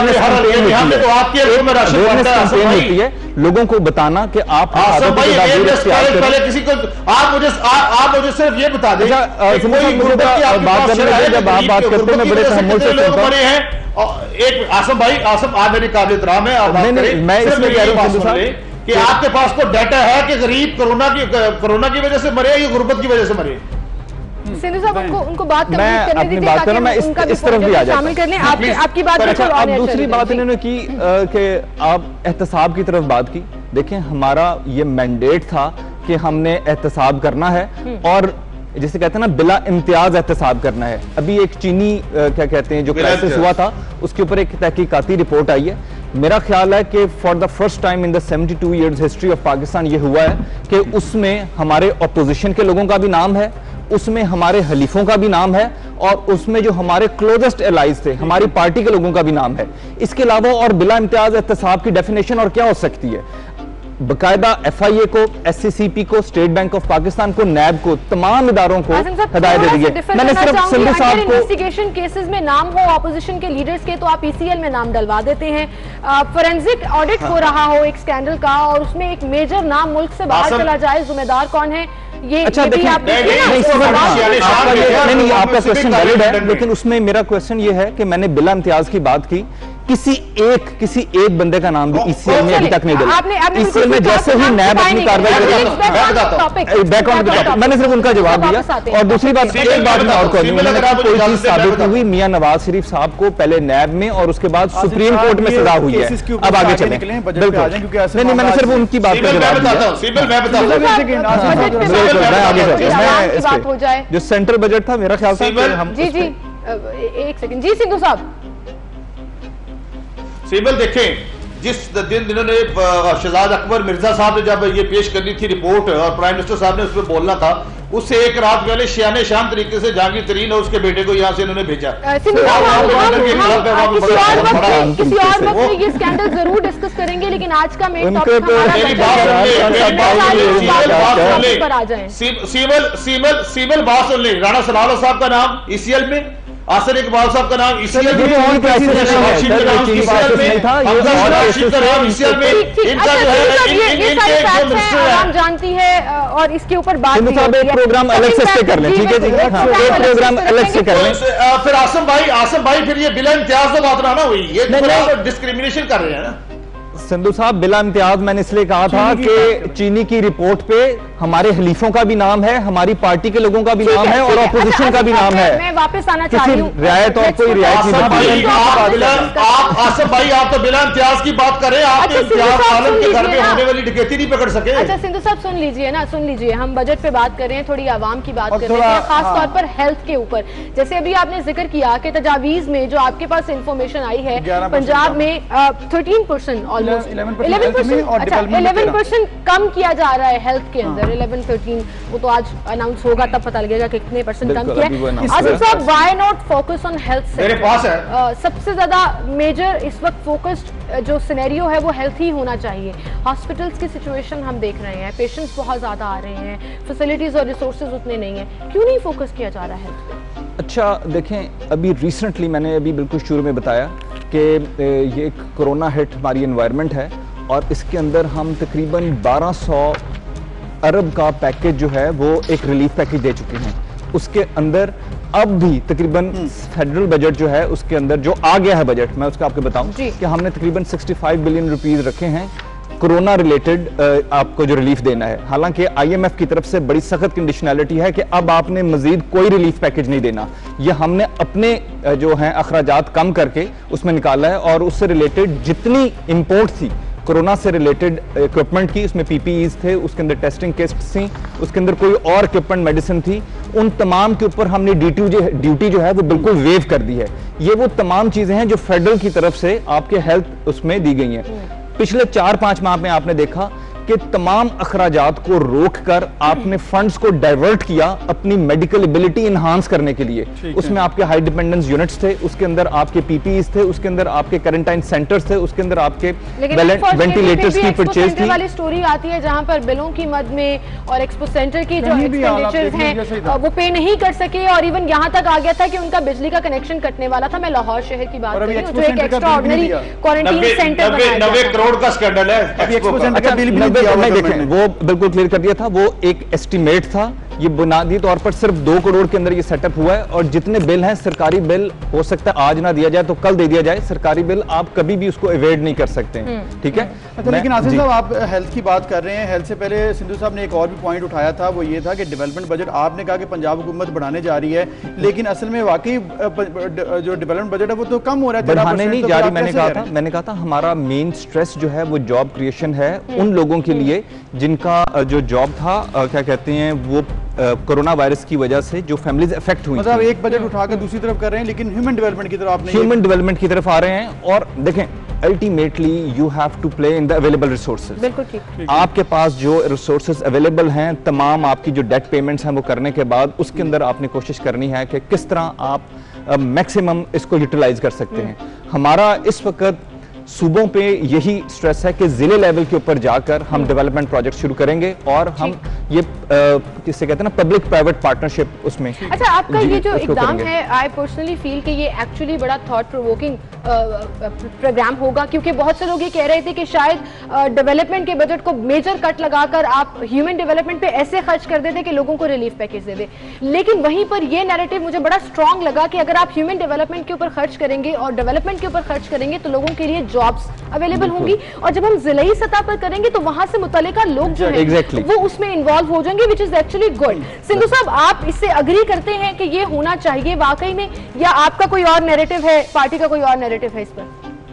है, लोगों को बताना कि आप पहले किसी को आप मुझे सिर्फ ये बता दें, बात करने जब आप बात करते हैं मैं बड़े तहम्मुल से सुनता हूं। एक आसम भाई, आसम आप मेरी काबिल एहतराम है, आप मैं इसमें कह रहा हूं कि आपके पास कोई डाटा है कि गरीब कोरोना की वजह से मरे या गुर्बत की वजह से मरे? सिंधु साहब, उनको बात मैं अपनी बात करूं, मैं इस तरफ भी आ जाता हूं। शामिल कर लें आपकी बात। अच्छा, अब दूसरी बात इन्होंने की कि आप एहतसाब की तरफ बात की। देखें, हमारा ये मैंडेट था कि हमने एहतसाब करना है और जिसे कहते हैं ना बिला इम्तियाज एहतसाब करना है। अभी एक चीनी क्या कहते हैं जो क्राइसिस हुआ था, उसके ऊपर एक तहकीकाती रिपोर्ट आई है। मेरा ख्याल है कि for the first time in the 72 years history of Pakistan ये हुआ है कि उसमें हमारे अपोजिशन के लोगों का भी नाम है, उसमें हमारे हलीफों का भी नाम है और उसमें जो हमारे क्लोजेस्ट एलाइज थे, हमारी पार्टी के लोगों का भी नाम है। इसके अलावा और बिला इम्तियाज एहतसाब की डेफिनेशन और क्या हो सकती है? बकायदा FIA को, SCCP को, स्टेट बैंक ऑफ पाकिस्तान को, नैब को, तमाम इदारों को हिदायत दे दी है। मैंने सिर्फ सिंधु साहब को इन्वेस्टिगेशन केसेस में नाम हो ऑपोजिशन के लीडर्स के तो आप ECL में नाम डलवा देते हैं। फोरेंसिक ऑडिट हो रहा हो एक स्कैंडल का और उसमें एक मेजर नाम मुल्क से बाहर चला जाए, जिम्मेदार कौन है? ये अच्छा देखिए, आपका क्वेश्चन वैलिड है, लेकिन उसमें मेरा क्वेश्चन ये है कि मैंने बिला इम्तियाज की बात की, किसी एक बंदे का नाम भी ECL में अभी तक नहीं डला। ECL में जैसे ही नैब अपनी कार्रवाई करेगा, मैंने सिर्फ उनका जवाब दिया। और दूसरी बात, एक बात मैं और कहूँ, मैंने कहा कोई चीज साबित नहीं हुई। मियां नवाज शरीफ साहब को पहले नैब में और उसके बाद सुप्रीम कोर्ट में सजा हुई है। अब आगे चलें, बिल्कुल नहीं, मैंने सिर्फ उनकी बात का जवाब दिया। जो सेंट्रल बजट था, मेरा ख्याल था हम जी एक सेकंड जी सिंधु साहब, सिविल देखें, जिस दिन इन्होंने शहजाद अकबर मिर्जा साहब ने जब ये पेश करनी थी रिपोर्ट और प्राइम मिनिस्टर साहब ने उस पर बोलना था, उससे एक रात पहले शान शान तरीके से जहांगीर तरीन और उसके बेटे को यहाँ से इन्होंने भेजा। किसी और वक्त ये स्कैंडल जरूर डिस्कस करेंगे, लेकिन आज का मेन टॉपिक सिविल बात सुन ले। राणा सलाल साहब का नाम ECL में, आसिर इकबाल साहब का नाम ECL में, आवाम जानती है और इसके ऊपर बात प्रोग्राम अलग से कर लें, ठीक है जी, प्रोग्राम अलग से कर लें। फिर आसम भाई फिर ये बिला इम्तियाज तो बात ना हुई, ये डिस्क्रिमिनेशन कर रहे हैं ना संधू साहब। बिला इम्तियाज मैंने इसलिए कहा था कि चीनी की रिपोर्ट पे हमारे हलीफों का भी नाम है, हमारी पार्टी के लोगों का भी नाम है और अपोजिशन का भी नाम है। मैं वापस आना चाह रही हूं, रियायत और कोई रियायत नहीं। आप आसम भाई, आप तो बिला इम्तियाज की बात करें, आप इम्तियाज आलम के घर में होने वाली डकैती नहीं पकड़ सके। अच्छा सिंधु साहब सुन लीजिए ना, सुन लीजिए, हम बजट पे बात कर रहे हैं, थोड़ी आवाम की बात कर रहे हैं, खासतौर पर हेल्थ के ऊपर। जैसे अभी आपने जिक्र किया कि तजावीज में जो आपके पास इंफॉर्मेशन आई है, पंजाब में 13% ऑलमोस्ट 11% कम किया जा रहा है हेल्थ के अंदर। 11-13 वो तो आज अनाउंस होगा, तब पता लगेगा कि कितने परसेंट कम किया है। आसिफ साहब, why not focus on health? मेरे पास है सबसे ज्यादा मेजर इस वक्त फोकस्ड जो सिनेरियो है वो हेल्थ ही होना चाहिए। हॉस्पिटल्स की सिचुएशन हम देख रहे हैं, पेशेंट्स बहुत ज्यादा आ रहे हैं, फैसिलिटीज और रिसोर्सेज उतने नहीं है, क्यों नहीं फोकस किया जा रहा है हेल्थ पे? अच्छा देखें, अभी रिसेंटली मैंने अभी बिल्कुल शुरू में बताया कि ये एक कोरोना हिट हमारी एनवायरनमेंट है और इसके अंदर हम तकरीबन 1200 अरब का पैकेज जो है वो एक रिलीफ पैकेज दे चुके हैं। उसके अंदर अब भी तकरीबन फेडरल बजट जो है उसके अंदर जो आ गया है बजट, मैं उसका आपको बताऊं कि हमने तकरीबन 65 बिलियन रुपीस रखे हैं कोरोना रिलेटेड आपको जो रिलीफ देना है। हालांकि IMF की तरफ से बड़ी सख्त कंडीशनैलिटी है कि अब आपने मजीद कोई रिलीफ पैकेज नहीं देना। ये हमने अपने जो हैं अखराजात कम करके उसमें निकाला है, और उससे रिलेटेड जितनी इंपोर्ट थी कोरोना से रिलेटेड इक्विपमेंट की, उसमें PPEs थे, उसके अंदर टेस्टिंग किट्स थी, उसके अंदर कोई और इक्विपमेंट मेडिसिन थी, उन तमाम के ऊपर हमने ड्यूटी जो है वो बिल्कुल वेव कर दी है। ये वो तमाम चीजें हैं जो फेडरल की तरफ से आपके हेल्थ उसमें दी गई हैं। पिछले 4-5 माह में आपने देखा कि तमाम अखराजात को रोककर आपने फंड्स को डाइवर्ट किया अपनी मेडिकल एबिलिटी इनहांस करने के लिए। उसमें आपके हाई डिपेंडेंस यूनिट्स थे, उसके अंदर आपके PPEs थे, उसके अंदर आपके क्वारंटाइन सेंटर्स थे, उसके अंदर आपके वेंटिलेटर्स की परचेज थी। वाली स्टोरी आती है जहां पर बिलों की मद में और एक्सपो सेंटर की जो एक्सपेंडिचर्स हैं वो पे नहीं कर सके, और इवन यहां तक आ गया था कि उनका बिजली का कनेक्शन कटने वाला था। मैं लाहौर शहर की बात कर रही हूं, जो एक एक्स्ट्रा ऑर्डिनरी क्वारंटाइन सेंटर बनाया गया। 90 करोड़ का स्कैंडल है। नहीं देखें, वो बिल्कुल क्लियर कर दिया था, वो एक एस्टिमेट था। ये बुनियादी तौर पर सिर्फ 2 करोड़ के अंदर ये सेटअप हुआ है, और जितने बिल हैं सरकारी बिल, हो सकता है आज ना दिया जाए तो कल दे दिया जाए। सरकारी बिल आप कभी भी उसको एवेड नहीं कर सकते हैं, ठीक है। अच्छा, लेकिन आसिफ साहब आप हेल्थ की बात कर रहे हैं, हेल्थ से पहले सिंधु साहब ने एक और भी पॉइंट उठाया था, वो ये था कि डेवलपमेंट बजट, आपने कहा कि पंजाब हुकूमत बढ़ाने जा रही है, लेकिन असल में वाकई जो डेवलपमेंट बजट है वो तो कम हो रहा है, बढ़ाने नहीं जा रही। मैंने कहा था हमारा मेन स्ट्रेस जो है वो जॉब क्रिएशन है उन लोगों के लिए जिनका जो जॉब था क्या कहते हैं वो कोरोना वायरस की वजह से जो फैमिलीज इफेक्ट हुई। मतलब एक बजट उठाकर दूसरी तरफ कर रहे हैं, लेकिन ह्यूमन डेवलपमेंट की तरफ आपने ह्यूमन डेवलपमेंट की तरफ आ रहे हैं। और देखें, ultimately you have to play in the available resources. बिल्कुल ठीक। आपके पास जो रिसोर्सेज अवेलेबल हैं, तमाम आपकी जो डेट पेमेंट्स हैं वो करने के बाद उसके अंदर आपने कोशिश करनी है कि किस तरह आप मैक्सिमम इसको यूटिलाइज कर सकते हैं। हमारा इस वक्त सूबों पे यही स्ट्रेस है कि जिले लेवल के ऊपर जाकर हम डेवलपमेंट प्रोजेक्ट शुरू करेंगे, और हम ये किससे कहते हैं ना, पब्लिक प्राइवेट पार्टनरशिप उसमें। अच्छा, आपका ये जो एग्जाम है, आई पर्सनली फील कि ये एक्चुअली बड़ा थॉट प्रोवोकिंग प्रोग्राम होगा, क्योंकि बहुत से लोग ये कह रहे थे कि शायद डेवलपमेंट के बजट को मेजर कट लगाकर आप ह्यूमन डेवलपमेंट पे ऐसे खर्च कर देते कि लोगों को रिलीफ पैकेज दे दे। लेकिन वहीं पर ये नैरेटिव मुझे बड़ा स्ट्रांग लगा कि अगर आप ह्यूमन डेवलपमेंट के ऊपर खर्च करेंगे और डेवलपमेंट के ऊपर खर्च करेंगे तो लोगों के लिए जॉब्स अवेलेबल होंगी, और जब हम जिलाई सतह पर करेंगे तो वहां से मुतल्लिका लोग जो हैं वो उसमें इन्वॉल्व हो जाएंगे, which is actually good. Sindhu साहब, आप इससे अग्री करते हैं कि ये होना चाहिए वाकई में, या आपका कोई और नैरेटिव है, पार्टी का कोई और नैरेटिव है इस पर?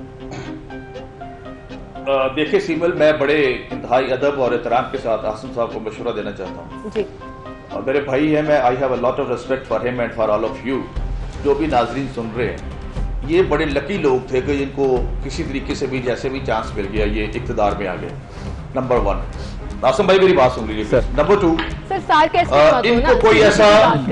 देखिए सीमल, मैं बड़े इंतहाई अदब और एहतराम के साथ आसिम साहब को मशवरा देना चाहता हूँ जी। और मेरे भाई हैं, मैं I have a lot of respect for him and for all of you. जो भी नाजरीन सुन रहे हैं, ये बड़े लकी लोग थे कि इनको किसी तरीके से भी जैसे भी चांस मिल गया, ये इक्तदार में आ गए। नंबर 1, आसिम भाई मेरी बात सुन लीजिए। नंबर 2, इनको कोई ऐसा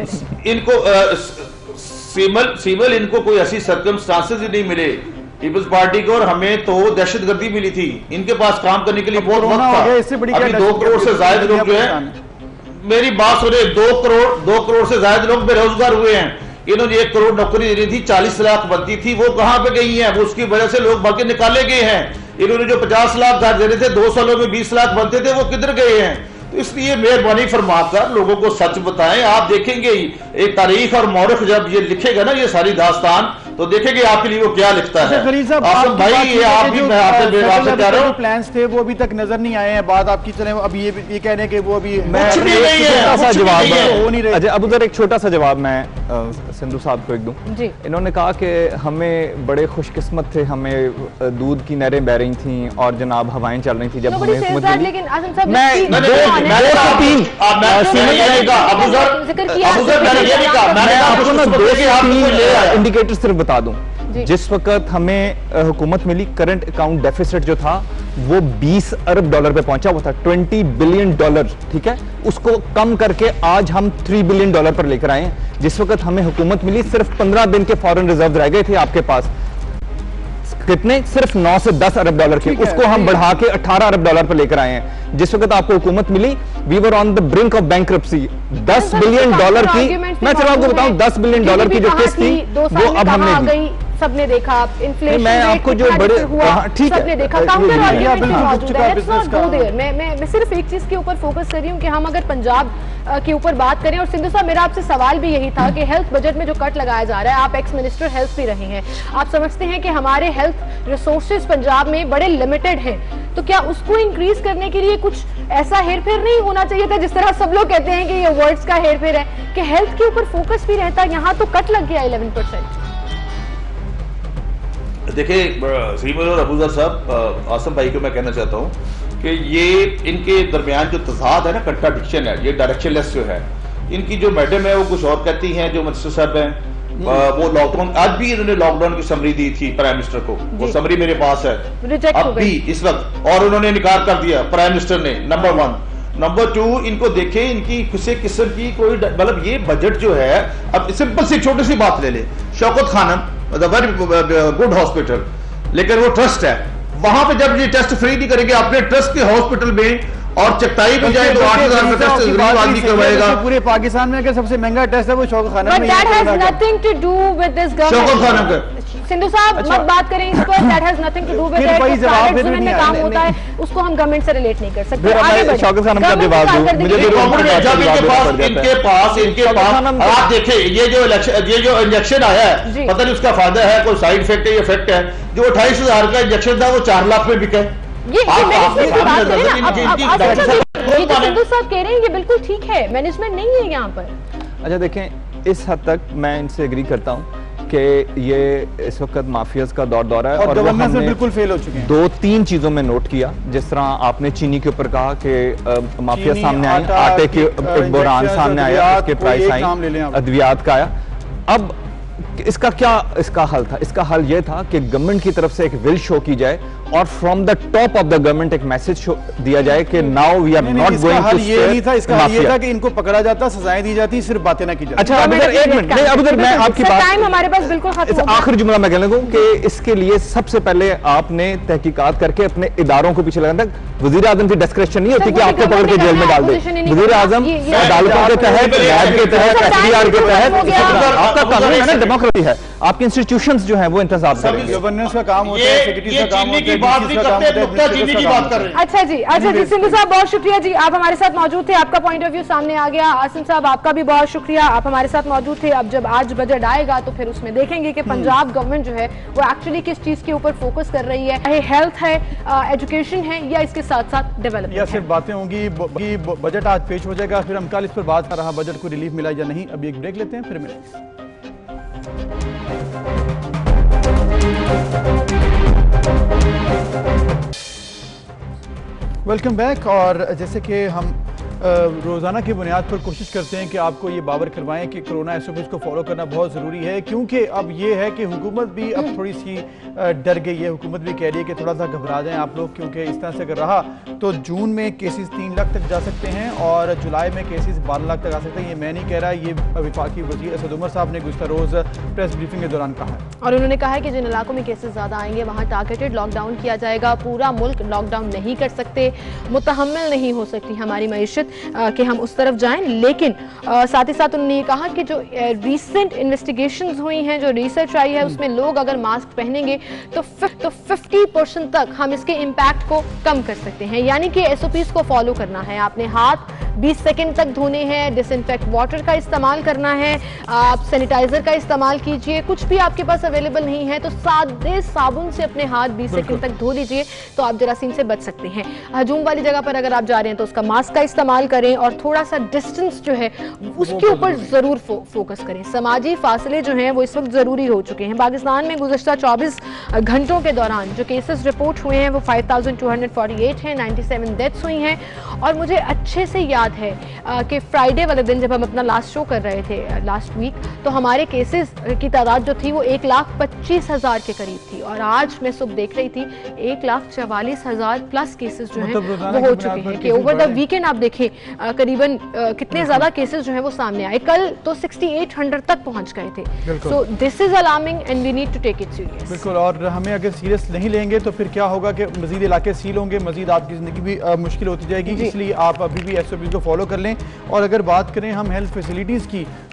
सीमल इनको कोई ऐसी सर्कमस्टांसेस ही नहीं मिले पीपल्स पार्टी को, और हमें तो दहशतगर्दी मिली थी। इनके पास काम करने के लिए बहुत वक्त था। अभी 2 करोड़ से ज्यादा लोग जो है, मेरी बात सुने, 2 करोड़ से ज्यादा लोग बेरोजगार हुए हैं। इन्होंने 1 करोड़ नौकरी देनी थी, 40 लाख बनती थी, वो कहां पे गई है? वो उसकी वजह से लोग बाकी निकाले गए हैं। इन्होंने जो 50 लाख घर देने थे, 2 सालों में 20 लाख बनते थे, वो किधर गए हैं? तो इसलिए मेहरबानी फरमाकर लोगों को सच बताएं। आप देखेंगे एक तारीख और मौरख जब ये लिखेगा ना ये सारी दास्तान, तो देखेंगे आपके लिए वो क्या लिखता है। आसिम भाई, ये आप भी, मैं आपसे कह रहा हूं, प्लान्स थे वो अभी तक नजर नहीं आए हैं। बात आपकी चले, अभी ये कह रहे हैं कि वो अभी छोटा सा जवाब हो नहीं रहे। अब उधर एक छोटा सा जवाब मैं सिंधु साहब को एक दूं। इन्होंने कहा कि हमें बड़े खुशकिस्मत थे, हमें दूध की नहरें बह रही थी और जनाब हवाएं चल रही थी जब हमें इंडिकेटर सिर्फ बता दूं, जिस वक्त हमें हुकूमत मिली, करंट अकाउंट डेफिसिट जो था वो 20 अरब डॉलर पे पहुंचा हुआ था, 20 बिलियन डॉलर, ठीक है। उसको कम करके आज हम 3 बिलियन डॉलर पर लेकर आए हैं। जिस वक्त हमें हुकूमत मिली, सिर्फ 15 दिन के फॉरेन रिजर्व रह गए थे आपके पास। कितने? सिर्फ 9 से 10 अरब डॉलर के, उसको हम बढ़ा के 18 अरब डॉलर पर लेकर आए हैं। जिस वक्त आपको हुकूमत मिली, we were on the brink of bankruptcy. 10 billion dollar की, मैं चलो आपको बताऊं, 10 बिलियन डॉलर की जो किस्त थी वो अब हमने दी। सबने देखा, इन्फ्लेशन मैं आपको जो बड़े ठीक है, सबने देखा, काउंटर आर्गुमेंट मौजूद है। Let's not go there. मैं सिर्फ एक चीज के ऊपर फोकस कर रही हूँ कि हम अगर पंजाब के ऊपर बात करें, और सिंधु साहब मेरा आपसे सवाल भी यही था कि हेल्थ बजट में जो कट लगाया जा रहा है, आप एक्स मिनिस्टर हेल्थ भी रहे हैं, आप समझते हैं कि हमारे हेल्थ रिसोर्सेज पंजाब में बड़े लिमिटेड हैं, तो क्या उसको इंक्रीज करने के लिए कुछ ऐसा हेरफेर नहीं होना चाहिए था, जिस तरह सब लोग कहते हैं कि ये वर्ड्स का हेरफेर है, कि हेल्थ के ऊपर फोकस भी रहता, यहाँ तो कट लग गया 11%। देखिए श्रीमती और अबूजर साहब, आसम भाई को मैं कहना चाहता हूँ कि ये इनके दरमियान जो तजाद है ना, कंट्राडिक्शन है, ये डायरेक्शनलेस जो है। इनकी जो मैडम है वो कुछ और कहती हैं, जो मिनिस्टर साहब हैं वो लॉकडाउन, आज भी इन्होंने लॉकडाउन की समरी दी थी प्राइम मिनिस्टर को, वो समरी मेरे पास है अब भी इस वक्त, और उन्होंने इनकार कर दिया प्राइम मिनिस्टर ने, नंबर 1। नंबर 2, इनको देखें इनकी किसी किस्म की कोई मतलब ये बजट जो है, अब सिंपल सी छोटी सी बात ले ले, Shaukat Khanum very good hospital, लेकिन वो ट्रस्ट है, वहां पे जब ये टेस्ट फ्री नहीं करेंगे अपने ट्रस्ट के हॉस्पिटल में और चकताई में जाए तो 8,000 का टेस्ट गरीब आदमी करवाएगा। पूरे पाकिस्तान में अगर सबसे महंगा टेस्ट है वो शौकत खानम में, But that has nothing to do with this government. Shaukat Khanam का सिंधु साहब मत बात करें इस पर, that has nothing to do with it। Private ज़मीन में काम होता है, उसको हम गवर्नमेंट से रिलेट नहीं कर सकते। आगे बढ़ें। शौकत खानम का जवाब दूं, मुझे इनके पास आप देखें ये जो इंजेक्शन आया है, पता नहीं उसका फायदा है, कोई साइड इफेक्ट है या इफेक्ट है, जो 28,000 का इंजेक्शन था वो 4 लाख में बिका। ये सिंधु साहब कह रहे हैं ये बिल्कुल ठीक है, मैनेजमेंट नहीं है यहाँ पर। अच्छा देखें, इस हद तक मैं इनसे एग्री करता हूँ कि ये इस वक्त माफियाज का दौर है और गवर्नेंस में बिल्कुल फेल हो चुके हैं। 2-3 चीजों में नोट किया, जिस तरह आपने चीनी के ऊपर कहा कि माफिया सामने आई, आटे के बुरान सामने आया, उसके प्राइस आई, अद्वियात का आया। अब इसका हल था, इसका हल यह था कि गवर्नमेंट की तरफ से एक विल शो की जाए और from the top of the government एक मैसेज दिया जाए कि now we are not going to ये नहीं था, इसका ये था कि इनको पकड़ा जाता, सजाएं दी जाती, सिर्फ बातें ना की जाती। अच्छा अब इधर 1 मिनट, नहीं अब इधर मैं आपकी बात, टाइम हमारे पास बिल्कुल खत्म हो गया। आखिरी जुमला मैं कहने लगूं कि इसके लिए सबसे पहले आपने तहकीकात करके अपने इदारों को पीछे लगाना था। वजीर आजम की डिस्क्रिप्शन नहीं होती कि आपको पकड़ के जेल में डाल दे। वजीर आजम अदालतों के तहत, न्याय के तहत, एफडीआर के तहत, आपका कानून है ना, डेमोक्रेसी है, आपके इंस्टीट्यूशंस जो हैं वो इंतजाम करेंगे। गवर्नेंस का काम होता है, सेक्रेटरी का काम होता है, अच्छा जी सिंधु साहब बहुत शुक्रिया जी, आप हमारे साथ मौजूद थे, आपका पॉइंट ऑफ व्यू सामने आ गया। आसिम साहब आपका भी बहुत शुक्रिया, आप हमारे साथ मौजूद थे। अब जब आज बजट आएगा तो फिर उसमें देखेंगे कि पंजाब गवर्नमेंट जो है वो एक्चुअली किस चीज के ऊपर फोकस कर रही है, हेल्थ है, एजुकेशन है, या इसके साथ साथ डेवलपमेंट, या सिर्फ बातें होंगी। बजट आज पेश हो जाएगा, फिर हम कल इस पर बात कर रहा, बजट को रिलीफ मिला या नहीं। अभी एक ब्रेक लेते हैं, फिर मिलेंगे। Welcome back. और जैसे कि हम रोज़ाना की बुनियाद पर कोशिश करते हैं कि आपको ये बावर करवाएं कि कोरोना SOPs को फॉलो करना बहुत ज़रूरी है, क्योंकि अब ये है कि हुकूमत भी अब थोड़ी सी डर गई है। हुकूमत भी कह रही है कि थोड़ा सा घबरा जाएं आप लोग, क्योंकि इस तरह से अगर रहा तो जून में केसेस 3 लाख तक जा सकते हैं और जुलाई में केसेस 12 लाख तक आ सकते हैं। ये मैं नहीं कह रहा, ये वफाकी वज़ीर असद उमर साहब ने गुज़श्ता रोज़ प्रेस ब्रीफिंग के दौरान कहा है। और उन्होंने कहा है कि जिन इलाकों में केसेस ज़्यादा आएंगे वहाँ टारगेटेड लॉकडाउन किया जाएगा। पूरा मुल्क लॉकडाउन नहीं कर सकते, मुतहम्मिल नहीं हो सकती हमारी मईशत कि हम उस तरफ जाएं। लेकिन साथ ही साथ उन्होंने ये कहा कि जो रीसेंट इन्वेस्टिगेशंस हुई हैं, जो रिसर्च आई है, उसमें लोग अगर मास्क पहनेंगे तो 50% तक हम इसके इम्पैक्ट को कम कर सकते हैं। यानी कि SOPs को फॉलो करना है, आपने हाथ 20 सेकंड तक धोने हैं, डिसइंफेक्ट वाटर का इस्तेमाल करना है, आप सैनिटाइजर का इस्तेमाल कीजिए। कुछ भी आपके पास अवेलेबल नहीं है तो सादे साबुन से अपने हाथ 20 सेकंड तक धो लीजिए, तो आप जरासीम से बच सकते हैं। हजूम वाली जगह पर अगर आप जा रहे हैं तो उसका मास्क का इस्तेमाल करें और थोड़ा सा डिस्टेंस जो है उसके ऊपर जरूर फोकस करें। समाजी फासले जो हैं वो इस वक्त जरूरी हो चुके हैं। पाकिस्तान में गुज़श्ता 24 घंटों के दौरान जो केसेस रिपोर्ट हुए हैं वो 5248 हैं, 97 डेथ्स हुई हैं। और मुझे अच्छे से याद है कि फ्राइडे वाले दिन जब हम अपना लास्ट शो कर रहे थे लास्ट वीक, तो हमारे केसेस की तादाद जो थी वो 1,25,000 के करीब थी, और आज मैं सुबह देख रही थी 1,44,000 प्लस केसेस जो हैं वो हो चुके हैं। कि ओवर द वीकेंड आप देखें करीबन कितने ज्यादा केसेस जो हैं वो सामने आए। कल तो 6800 तक पहुंच गए थे। So this is alarming and we need to take it serious. बिल्कुल, और हमें अगर सीरियस नहीं लेंगे तो फिर क्या होगा कि मजीद इलाके सील होंगे, मजीद आपकी जिंदगी भी मुश्किल होती जाएगी। इसलिए आप अभी भी SOP को फॉलो कर लें। और अगर बात करें हम हेल्थ फैसिलिटीज़ की,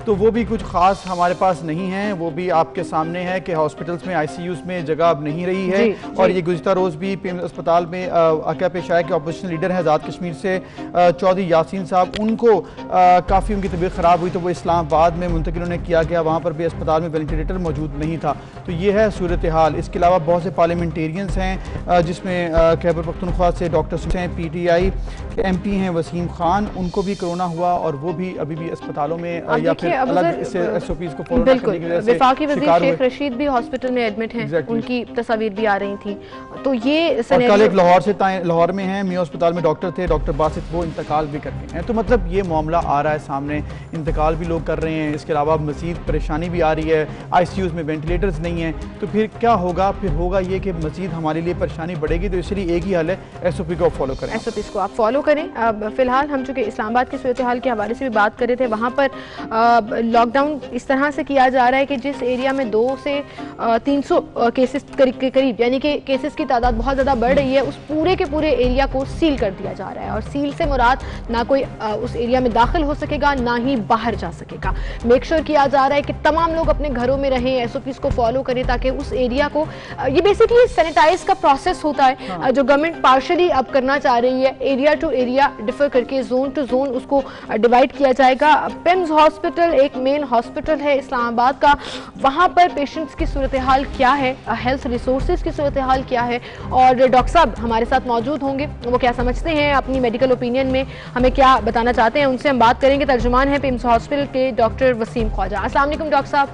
तो वो भी कुछ ख़ास हमारे पास नहीं है। वो भी आपके सामने है कि हॉस्पिटल्स में ICUs में जगह अब नहीं रही है। और ये गुज़िश्ता रोज़ भी PIMS अस्पताल में आका पेश आया कि अपोजिशन लीडर है आज़ाद कश्मीर से चौधरी यासीन साहब, उनको काफ़ी उनकी तबीयत ख़राब हुई तो वो इस्लामाबाद में मुंतकिल उन्हें किया गया। वहाँ पर भी अस्पताल में वेंटिलेटर मौजूद नहीं था। तो ये है सूरत हाल। इसके अलावा बहुत से पार्लियामेंटेरियंस हैं जिसमें खैबर पख्तूनख्वा से डॉक्टर हैं, PTI के MP हैं वसीम खान, उनको भी कोरोना हुआ और वो भी अभी भी अस्पतालों में या फिर अलग से SOPs को फॉलो करने की वजह से वफाकी वज़ीर शेख रशीद भी हॉस्पिटल में एडमिट हैं। उनकी तस्वीर भी आ रही थी। तो ये कल एक लाहौर में है मियो अस्पताल में डॉक्टर थे, डॉक्टर बासित, वो इंतकाल भी कर गए हैं। तो मतलब ये मामला आ रहा है सामने, इंतकाल भी लोग कर रहे हैं। इसके अलावा मज़ीद परेशानी भी आ रही है, ICUs में वेंटिलेटर्स नहीं हैं। तो फिर क्या होगा? फिर होगा ये कि मज़ीद हमारे लिए परेशानी बढ़ेगी। तो इसलिए एक ही हल है, SOP को फॉलो करें। SOPs को आप फॉलो करें। अब फिलहाल हम चूँकि इस्लामाबाद की सूरत हाल के हवाले से भी बात कर रहे थे, वहाँ पर लॉकडाउन इस तरह से किया जा रहा है कि जिस एरिया में 200 से 300 केसेस के करीब, यानी कि केसेस की तादाद बहुत ज़्यादा बढ़ रही है, उस पूरे के पूरे एरिया को सील कर दिया जा रहा है। और सील से मुराद ना कोई उस एरिया में दाखिल हो सकेगा, ना ही बाहर जा सकेगा। मेक श्योर किया जा रहा है कि तमाम लोग अपने घरों में रहें, SOPs को फॉलो करें ताकि उस एरिया को, ये बेसिकली सैनिटाइज का प्रोसेस होता है जो गवर्नमेंट पार्शली अब करना चाह रही है। एरिया टू एरिया डिफर करके, जोन टू जोन उसको डिवाइड किया जाएगा। PIMS हॉस्पिटल एक मेन हॉस्पिटल है इस्लामाबाद का, वहाँ पर पेशेंट्स की सूरत हाल क्या है, हेल्थ रिसोर्सेज की सूरत हाल क्या है, और डॉक्टर साहब हमारे साथ मौजूद होंगे। वो क्या समझते हैं अपनी मेडिकल ओपिनियन में, हमें क्या बताना चाहते हैं, उनसे हम बात करेंगे। तर्जुमान है PIMS हॉस्पिटल के डॉक्टर वसीम ख्वाजा। अस्सलाम वालेकुम डॉक्टर साहब।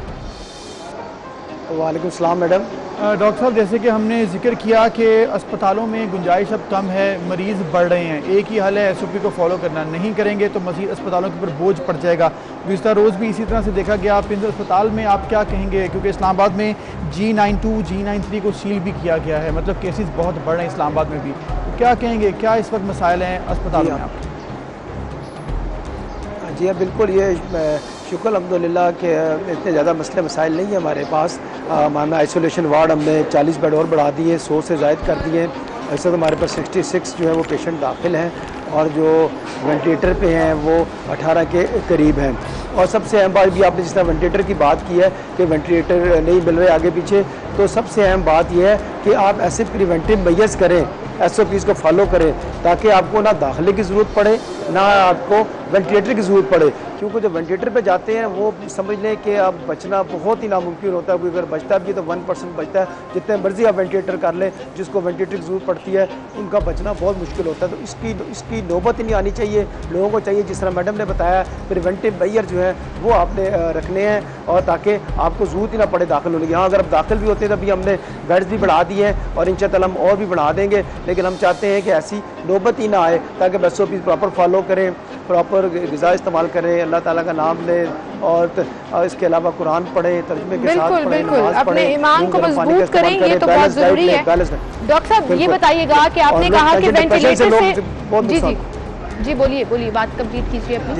वालेकुम सलाम मैडम। डॉक्टर साहब, जैसे कि हमने जिक्र किया कि अस्पतालों में गुंजाइश अब कम है, मरीज़ बढ़ रहे हैं, एक ही हल है SOP को फॉलो करना। नहीं करेंगे तो मज़ीद अस्पतालों के ऊपर बोझ पड़ जाएगा। गुज़िश्ता रोज़ भी इसी तरह से देखा गया। PIMS अस्पताल में आप क्या कहेंगे, क्योंकि इस्लामाबाद में G92, G93 को सील भी किया गया है, मतलब केसेस बहुत बढ़ रहे हैं इस्लामाबाद में भी। तो क्या कहेंगे, क्या इस वक्त मसाइल हैं अस्पतालों में आप? जी हाँ, बिल्कुल। ये शुक्र अल्हम्दुलिल्लाह कि इतने ज़्यादा मसले मसाइल नहीं है हमारे पास। हमारे आइसोलेशन वार्ड हमने 40 बेड और बढ़ा दिए, 100 से ज़ायद कर दिए। ऐसे तो हमारे पास 66 जो है वो पेशेंट दाखिल हैं और जो वेंटिलेटर पे हैं वो 18 के करीब हैं। और सबसे अहम बात भी, आपने जिस तरह वेंटिलेटर की बात की है कि वेंटिलेटर नहीं मिल रहे आगे पीछे, तो सबसे अहम बात यह है कि आप ऐसे प्रिवेंटिव मेजर्स करें, SOPs को फॉलो करें ताकि आपको ना दाखिले की ज़रूरत पड़े ना आपको वेंटिलेटर की ज़रूरत पड़े। क्योंकि जब वेंटिलेटर पे जाते हैं वो समझ लें कि अब बचना बहुत ही नामुमकिन होता है। कोई अगर बचता भी है तो 1% बचता है। जितने मर्जी आप वेंटिलेटर कर लें, जिसको वेंटिलेटर की ज़रूरत पड़ती है उनका बचना बहुत मुश्किल होता है। तो इसकी नौबत ही नहीं आनी चाहिए। लोगों को चाहिए, जिस तरह मैडम ने बताया, प्रिवेंटिव मेजर जो है वो आपने रखने हैं और ताकि आपको ज़रूरत ही ना पड़े दाखिल होने की। हाँ, अगर आप दाखिल भी होते हैं तो अभी हमने बेड्स भी बढ़ा दिए हैं और इंशाअल्लाह हम और भी बढ़ा देंगे। लेकिन हम चाहते हैं कि ऐसी नौबत ही ना आए ताकि SOP प्रॉपर फॉलो करें, प्रॉपर ग़िज़ा इस्तेमाल करें, अल्लाह ताला का नाम लें और इसके अलावा कुरान पढ़ें, तर्जुमे के साथ पढ़ें, नमाज अपने ईमान को मजबूत करें, ये तो बहुत ज़रूरी है। डॉक्टर साहब ये बताइएगा कि आपने कहा कि वेंटिलेटर से, जी बोलिए, बात कंप्लीट कीजिए अपनी।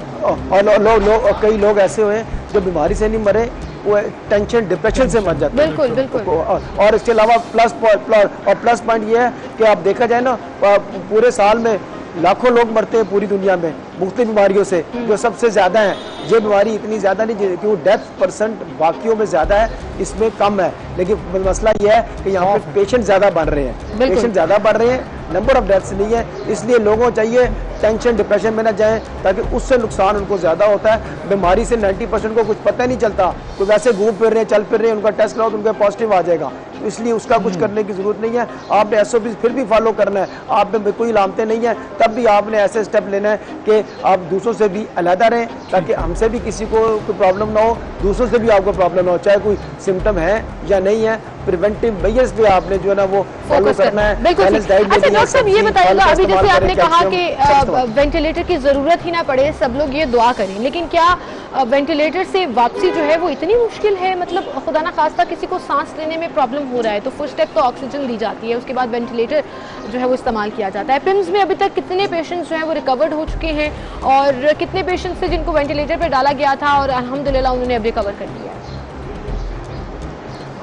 और कई लोग ऐसे हुए जो बीमारी से नहीं मरे, वो टेंशन डिप्रेशन से मर जाते हैं। बिल्कुल। और इसके अलावा प्लस पॉइंट ये है कि आप देखा जाए ना, पूरे साल में लाखों लोग मरते हैं पूरी दुनिया में मुख्तलिफ बीमारियों से। जो सबसे ज़्यादा है, ये बीमारी इतनी ज़्यादा नहीं, क्योंकि डेथ % बाकियों में ज़्यादा है, इसमें कम है। लेकिन मसला ये है कि यहाँ पे पेशेंट ज़्यादा बढ़ रहे हैं, पेशेंट ज़्यादा बढ़ रहे हैं, नंबर ऑफ डेथ्स नहीं है। इसलिए लोगों को चाहिए टेंशन डिप्रेशन में ना जाएं ताकि उससे नुकसान उनको ज़्यादा होता है। बीमारी से 90% को कुछ पता नहीं चलता। कोई वैसे घूम फिर रहे हैं, चल फिर रहे हैं, उनका टेस्ट कराओ तो उनका पॉजिटिव आ जाएगा। तो इसलिए उसका कुछ करने की ज़रूरत नहीं है। आपने SOP फिर भी फॉलो करना है। आप में कोई लामते नहीं है, तब भी आपने ऐसे स्टेप लेना है कि आप दूसरों से भी अलहदा रहें ताकि हमसे भी किसी को कोई प्रॉब्लम ना हो, दूसरों से भी आपको प्रॉब्लम ना हो, चाहे कोई सिम्टम है या नहीं है। प्रिवेंटिव मेजर्स भी आपने जो है ना वो फॉलो करना है। अच्छा डॉक्टर साहब ये बताइएगा, अभी जैसे आपने कहा कि वेंटिलेटर की ज़रूरत ही ना पड़े, सब लोग ये दुआ करें, लेकिन क्या वेंटिलेटर से वापसी जो है वो इतनी मुश्किल है? मतलब खुदा ना खास्ता किसी को सांस लेने में प्रॉब्लम हो रहा है तो फर्स्ट स्टेप तो ऑक्सीजन दी जाती है, उसके बाद वेंटिलेटर जो है वो इस्तेमाल किया जाता है। PIMS में अभी तक कितने पेशेंट्स जो हैं वो रिकवर्ड हो चुके हैं और कितने पेशेंट्स थे जिनको वेंटिलेटर पर डाला गया था और अल्हम्दुलिल्लाह उन्होंने अब रिकवर कर लिया है?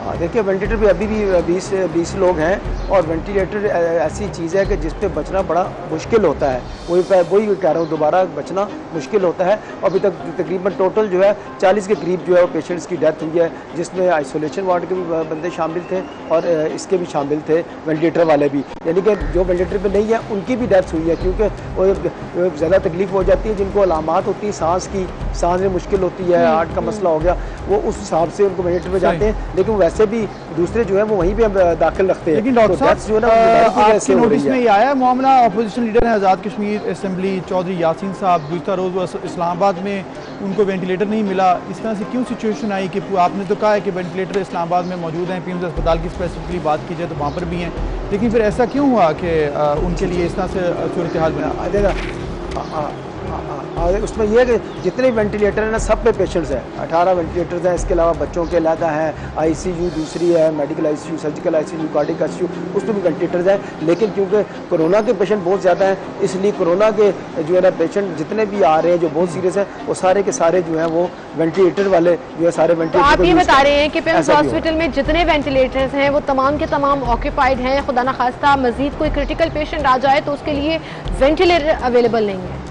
देखिए वेंटिलेटर पे अभी भी 20 लोग हैं और वेंटिलेटर ऐसी चीज़ है कि जिस पे बचना बड़ा मुश्किल होता है। वही कह रहा हूँ, दोबारा बचना मुश्किल होता है। अभी तक तकरीबन टोटल जो है 40 के करीब जो है पेशेंट्स की डेथ हुई है, जिसमें आइसोलेशन वार्ड के भी बंदे शामिल थे और इसके भी शामिल थे, वेंटिलेटर वाले भी। यानी कि जो वेंटिलेटर पे नहीं है उनकी भी डेथ हुई है, क्योंकि वो ज़्यादा तकलीफ हो जाती है। जिनको अलामात होती है सांस में मुश्किल होती है, हार्ट का मसला हो गया, वो उस हिसाब से उनको वेंटिलेटर पे जाते हैं। लेकिन वैसे भी दूसरे जो है वो वहीं पे दाखिल रखते हैं। लेकिन डॉक्टर साहब जो है ना आपके नोटिस में ये आया मामला, अपोजिशन लीडर है आज़ाद कश्मीर असेंबली चौधरी यासीन साहब, गुज़श्ता रोज़ वो इस्लामाबाद में उनको वेंटिलेटर नहीं मिला। इस तरह से क्यों सिचुएशन आई कि आपने तो कहा है कि वेंटिलेटर इस्लामाबाद में मौजूद हैं, पीएमसी अस्पताल की स्पेसिफिकली बात की जाए तो वहाँ पर भी हैं, लेकिन फिर ऐसा क्यों हुआ कि उनके लिए इस तरह से सूरत हाल बना? उसमें यह है कि जितने वेंटिलेटर हैं ना सब पे पेशेंट्स हैं, 18 वेंटिलेटर्स हैं। इसके अलावा बच्चों के अलग हैं, आईसीयू दूसरी है, medical ICU, surgical ICU, cardiac ICU, उसमें भी वेंटिलेटर्स हैं। लेकिन क्योंकि कोरोना के पेशेंट बहुत ज़्यादा हैं, इसलिए कोरोना के जो है ना पेशेंट जितने भी आ रहे हैं जो बहुत सीरियस हैं, वो सारे के सारे जो हैं वो वेंटिलेटर वाले जो है सारे वेंटिलेटर। आप ये बता रहे हैं कि पिम्स हॉस्पिटल में जितने वेंटिलेटर्स हैं वो तमाम के तमाम ऑक्यूपाइड हैं, खुदा न खास्ता मजीद कोई क्रिटिकल पेशेंट आ जाए तो उसके लिए वेंटिलेटर अवेलेबल नहीं है?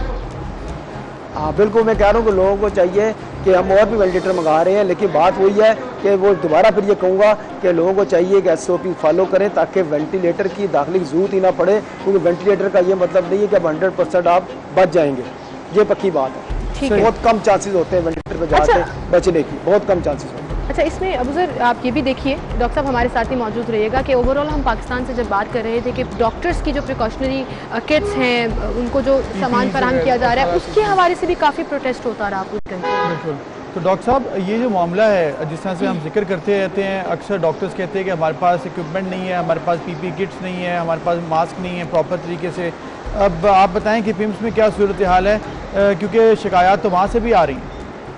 हाँ बिल्कुल, मैं कह रहा हूँ कि लोगों को चाहिए कि हम और भी वेंटिलेटर मंगा रहे हैं, लेकिन बात वही है कि वो दोबारा फिर ये कहूँगा कि लोगों को चाहिए कि SOP फॉलो करें ताकि वेंटिलेटर की दाखिले की जरूरत ही ना पड़े, क्योंकि वेंटिलेटर का ये मतलब नहीं है कि अब 100% आप बच जाएंगे। ये पक्की बात है। बहुत कम चांसेस होते हैं वेंटिलेटर पर जाके बचने की, बहुत कम चांसेस होते हैं। अच्छा, इसमें अबू ज़र आप ये भी देखिए, डॉक्टर साहब हमारे साथ ही मौजूद रहिएगा, कि ओवरऑल हम पाकिस्तान से जब बात कर रहे थे कि डॉक्टर्स की जो प्रिकॉशनरी किट्स हैं, उनको जो सामान फराहम किया जा रहा है, उसके हवाले से भी काफ़ी प्रोटेस्ट होता रहा कुछ घंटे। बिल्कुल। तो डॉक्टर साहब ये जो मामला है, जिस तरह से हम जिक्र करते रहते हैं, अक्सर डॉक्टर्स कहते हैं कि हमारे पास इक्विपमेंट नहीं है, हमारे पास PPE किट्स नहीं है, हमारे पास मास्क नहीं है प्रॉपर तरीके से। अब आप बताएं कि पिम्स में क्या सूरत हाल है, क्योंकि शिकायत तो वहाँ से भी आ रही हैं।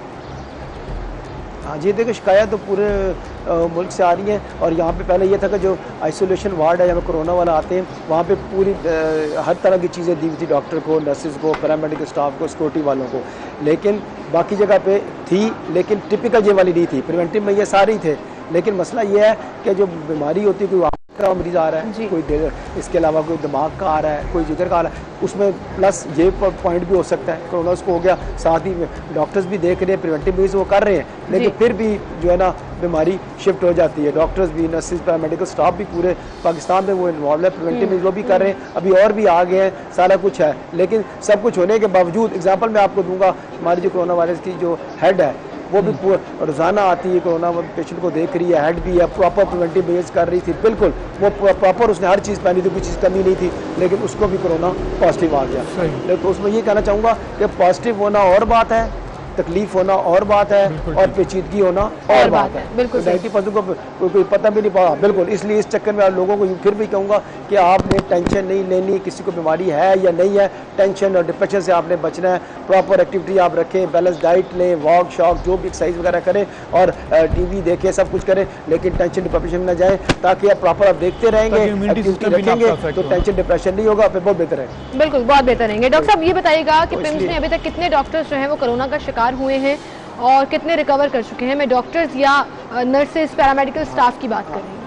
हाँ जी, देखो शिकायत तो पूरे मुल्क से आ रही है। और यहाँ पे पहले ये था कि जो आइसोलेशन वार्ड है, जहाँ कोरोना वाला आते हैं, वहाँ पे पूरी हर तरह की चीज़ें दी हुई थी डॉक्टर को, नर्सेज को, पैरामेडिकल स्टाफ को, सिक्योरिटी वालों को। लेकिन बाकी जगह पे थी, लेकिन टिपिकल ये वाली नहीं थी। प्रिवेंटिव में ये सारे थे, लेकिन मसला ये है कि जो बीमारी होती है, कोई का मरीज आ रहा है, कोई इसके अलावा कोई दिमाग का आ रहा है, कोई जिगर का आ रहा है, उसमें प्लस ये पॉइंट भी हो सकता है कोरोना उसको हो गया। साथ ही डॉक्टर्स भी देख रहे हैं, प्रिवेंटिव मीज़ वो कर रहे हैं, लेकिन फिर भी जो है ना बीमारी शिफ्ट हो जाती है। डॉक्टर्स भी, नर्सेज, पैरामेडिकल स्टाफ भी पूरे पाकिस्तान में वो इन्वॉल्व है, प्रिवेंटिव मीज़ वो भी कर रहे हैं। अभी और भी आ गए हैं, सारा कुछ है, लेकिन सब कुछ होने के बावजूद, एग्जाम्पल मैं आपको दूंगा, हमारी जो कोरोना वायरस की जो हेड है वो भी रोज़ाना आती है, कोरोना पेशेंट को देख रही है, हेड भी है, प्रॉपर प्रिवेंटिव मेजर्स कर रही थी, बिल्कुल वो प्रॉपर उसने हर चीज़ पहनी थी, कोई चीज़ कमी नहीं थी, लेकिन उसको भी कोरोना पॉजिटिव आ गया। लेकिन उसमें ये कहना चाहूँगा कि पॉजिटिव होना और बात है, तकलीफ होना और बात है, और पेचीदगी होना और बात है। बिल्कुल 90% को कोई पता भी नहीं पड़ा। बिल्कुल, इसलिए इस चक्कर में आप लोगों को फिर भी कहूँगा कि आपने टेंशन नहीं लेनी, किसी को बीमारी है या नहीं है, टेंशन और डिप्रेशन से आपने बचना है। प्रॉपर एक्टिविटी आप रखें, बैलेंस डाइट लें, वॉक शॉक जो भी एक्सरसाइज वगैरह करें, और TV देखें, सब कुछ करें, लेकिन टेंशन डिप्रेशन में न जाएँ, ताकि आप प्रॉपर आप देखते रहेंगे, एक्टिविटी रखेंगे तो टेंशन डिप्रेशन नहीं होगा, फिर बहुत बेहतर है। बिल्कुल, बहुत बेहतर रहेंगे। डॉक्टर साहब ये बताइएगा कि पिम्स में अभी तक कितने डॉक्टर्स जो हैं वो कोरोना का शिकार हुए हैं और कितने रिकवर कर चुके हैं? मैं डॉक्टर्स या नर्सेज, पैरामेडिकल स्टाफ की बात कर रही हूँ।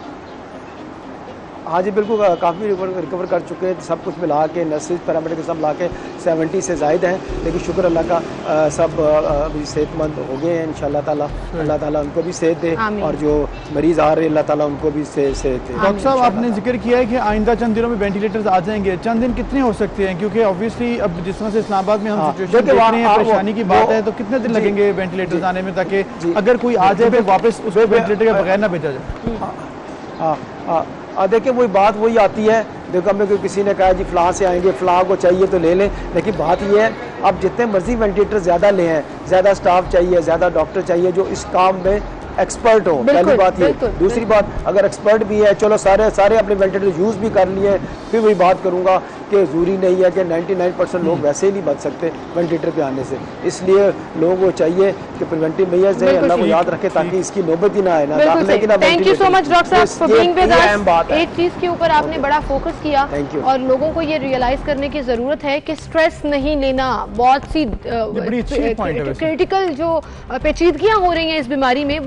हाँ जी बिल्कुल, काफ़ी रिकवर कर चुके हैं, सब कुछ मिला के, नर्सेज, पैरामेडिकल सब मिला के 70 से ज़ायद हैं। लेकिन शुक्र अल्लाह का, सब अभी सेहतमंद हो गए हैं इंशाल्लाह ताला। अल्लाह ताला उनको भी सेहत दे, और जो मरीज़ आ रहे हैं अल्लाह ताला उनको भी सेहत दे। डॉक्टर साहब आपने जिक्र किया है कि आइंदा चंद दिनों में वेंटिलेटर्स आ जाएंगे, चंद दिन कितने हो सकते हैं? क्योंकि ऑब्वियसली अब जिस तरह से इस्लामाबाद में हम सिचुएशन देख रहे हैं, परेशानी की बात है, तो कितने दिन लगेंगे वेंटिलेटर्स आने में, ताकि अगर कोई आ जाए फिर वापस उस वेंटिलेटर के बगैर ना भेजा जाए? देखिए वही बात वही आती है। देखो हमें किसी ने कहा जी फ़लाँ से आएंगे, फ़लाँ को चाहिए तो ले लें, लेकिन बात ये है अब जितने मर्जी वेंटिलेटर ज़्यादा ले हैं, ज़्यादा स्टाफ चाहिए, ज़्यादा डॉक्टर चाहिए जो इस काम में एक्सपर्ट हो। पहली बात ये। दूसरी बात, अगर एक्सपर्ट भी है, चलो सारे अपने वेंटिलेटर यूज़ भी कर लिए, फिर वही बात करूँगा कि ज़रूरी नहीं है कि 99% लोग वैसे ही नहीं बच सकते वेंटिलेटर पे आने से। इसलिए लोगों को चाहिए कि प्रिवेंटिव मेजर्स दें, अल्लाह को याद रखें, ताकि इसकी नौबत ही ना आए ना। Thank you so much doctor साहब फॉर बीइंग विद अस। एक चीज़ के ऊपर आपने बड़ा फोकस किया, और लोगों को ये रियलाइज करने की ज़रूरत है कि स्ट्रेस नहीं लेना। बहुत सी क्रिटिकल जो पेचीदगियाँ हो रही हैं इस बीमारी में, वो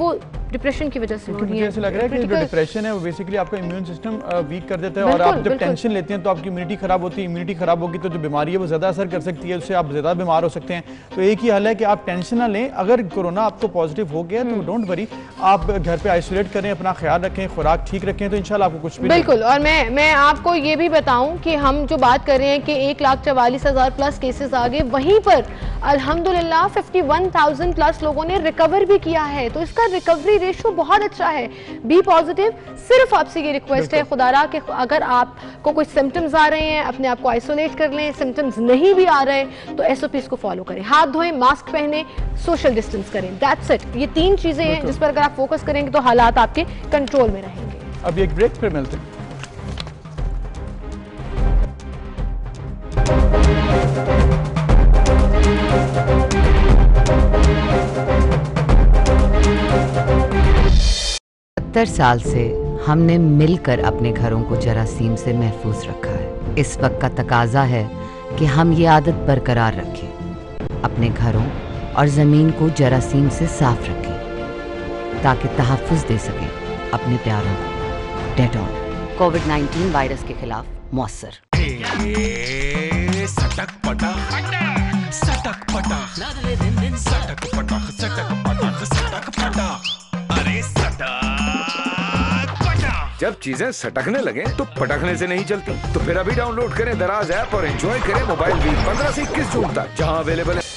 डिप्रेशन की वजह से हो रही मुझे है। ऐसा लग रहा है कि जो डिप्रेशन है वो बेसिकली आपका इम्यून सिस्टम वीक कर देता है, और आप जब टेंशन लेते हैं तो आपकी इम्यूनिटी खराब होती है। इम्यूनिटी खराब होगी तो जो बीमारी है वो ज़्यादा असर कर सकती है, उससे आप ज़्यादा बीमार हो सकते हैं। तो एक ही हल है कि आप टेंशन ना लें। अगर कोरोना आपको पॉजिटिव हो गया तो डोंट वरी, आप घर पे आइसोलेट करें, अपना ख्याल रखें, खुराक ठीक रखें, तो इंशाल्लाह आपको कुछ भी बिल्कुल। और मैं आपको ये भी बताऊं कि हम जो बात कर रहे हैं कि 1,44,000 प्लस केसेस आ गए, वहीं पर अल्हम्दुलिल्लाह 51,000 प्लस लोगों ने रिकवर भी किया है। तो इसका रिकवरी रेशियो बहुत अच्छा है। Be positive. सिर्फ आपसे ये रिक्वेस्ट है खुदारा कि अगर आपको कोई सिम्टम्स आ रहे हैं, अपने आप को आइसोलेट कर लें। सिम्टम्स नहीं भी आ रहे तो SOPs को फॉलो करें, हाथ धोएं, मास्क पहने, सोशल डिस्टेंस करें। That's it. ये 3 चीजें हैं जिस पर अगर आप फोकस करेंगे तो हालात आपके कंट्रोल में रहेंगे। अभी एक ब्रेक, फिर मिलते हैं। साल से हमने मिलकर अपने घरों को जरासीम से महफूज रखा है। इस वक्त का तकाजा है कि हम ये आदत बरकरार रखें, अपने घरों और ज़मीन को जरासीम से साफ रखें ताकि तहफ़्फ़ुज़ दे सकें अपने प्यारों को। डेटॉल कोविड-19 वायरस के खिलाफ मौसर। सटक पटक सटक पटक सटक पटक सटक पटक सटक पटक, अरे सटक पटक। जब चीजें सटकने लगे तो पटकने से नहीं चलती, तो फिर अभी डाउनलोड करें दराज ऐप और एंजॉय करें मोबाइल वीक 15 से 21 जून तक, जहां अवेलेबल है।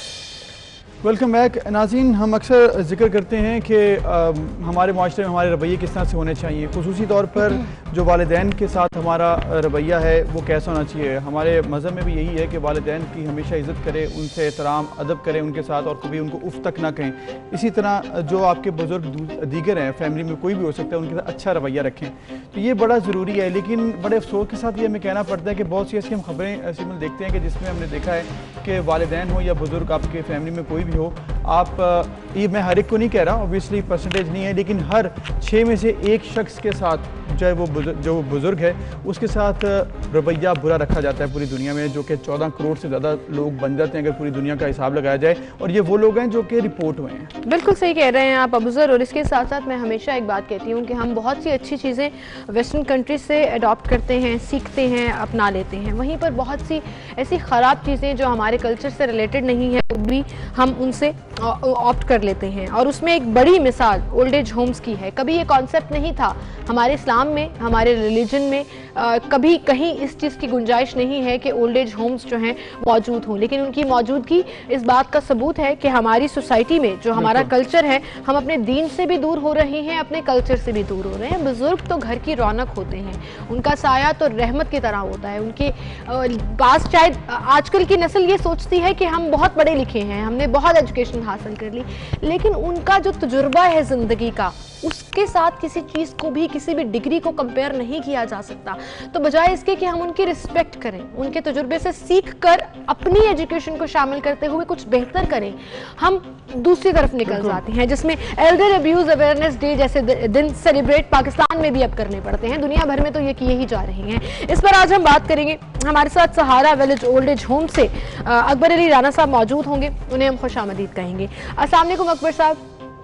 वेलकम बैक नाज़रीन। हम अक्सर जिक्र करते हैं कि हमारे माशरे में हमारे रवैये किस तरह से होने चाहिए, खुसूसी तौर पर जो वालिदैन के साथ हमारा रवैया है वो कैसा होना चाहिए। हमारे मज़हब में भी यही है कि वालिदैन की हमेशा इज़्ज़त करें, उनसे एहतराम अदब करें उनके साथ, और कभी उनको उफ़ तक ना कहें। इसी तरह जो आपके बुज़ुर्ग दीगर हैं, फैमिली में कोई भी हो सकता है, उनके साथ अच्छा रवैया रखें। तो ये बड़ा ज़रूरी है। लेकिन बड़े अफसोस के साथ ये हमें कहना पड़ता है कि बहुत सी ऐसी हम खबरें ऐसी में देखते हैं कि जिसमें हमने देखा है कि वालिदैन हो या बुज़ुर्ग आपके फैमिली में कोई भी हो, आप ये मैं हर एक को नहीं कह रहा, ऑब्वियसली परसेंटेज नहीं है, लेकिन हर 6 में से 1 शख्स के साथ, चाहे वो जो बुज़ुर्ग है उसके साथ रवैया बुरा रखा जाता है पूरी दुनिया में, जो कि 14 करोड़ से ज़्यादा लोग बन जाते हैं अगर पूरी दुनिया का हिसाब लगाया जाए, और ये वो लोग हैं जो कि रिपोर्ट हुए हैं। बिल्कुल सही कह रहे हैं आप अबूज़र। और इसके साथ साथ मैं हमेशा एक बात कहती हूँ कि हम बहुत सी अच्छी चीज़ें वेस्टर्न कंट्रीज से अडॉप्ट करते हैं, सीखते हैं, अपना लेते हैं। वहीं पर बहुत सी ऐसी ख़राब चीज़ें जो हमारे कल्चर से रिलेटेड नहीं है वो भी हम उनसे ऑप्ट कर लेते हैं। और उसमें एक बड़ी मिसाल ओल्ड एज होम्स की है। कभी ये कॉन्सेप्ट नहीं था हमारे इस्लाम में, हमारे रिलीजन में, कभी कहीं इस चीज़ की गुंजाइश नहीं है कि ओल्ड एज होम्स जो हैं मौजूद हों। लेकिन उनकी मौजूदगी इस बात का सबूत है कि हमारी सोसाइटी में जो हमारा कल्चर है, हम अपने दीन से भी दूर हो रहे हैं, अपने कल्चर से भी दूर हो रहे हैं। बुजुर्ग तो घर की रौनक होते हैं, उनका साया तो रहमत की तरह होता है। उनके पास शायद आजकल की नस्ल ये सोचती है कि हम बहुत पढ़े लिखे हैं, हमने बहुत एजुकेशन हासिल कर ली, लेकिन उनका जो तजुर्बा है ज़िंदगी का, उसके साथ किसी चीज़ को भी, किसी भी डिग्री को कंपेयर नहीं किया जा सकता। तो बजाय इसके कि हम उनकी रिस्पेक्ट करें, उनके तजुर्बे से सीख कर अपनी एजुकेशन को शामिल करते हुए कुछ बेहतर करें, हम दूसरी तरफ निकल जाते हैं, जिसमें एल्डर अब्यूज अवेयरनेस डे जैसे दिन सेलिब्रेट पाकिस्तान में भी अब करने पड़ते हैं, दुनिया भर में तो ये किए ही जा रहे हैं। इस पर आज हम बात करेंगे। हमारे साथ Sahara village old age home से अकबर अली राना साहब मौजूद होंगे, उन्हें हम खुशामदीद कहेंगे। अस्सलाम वालेकुम अकबर साहब।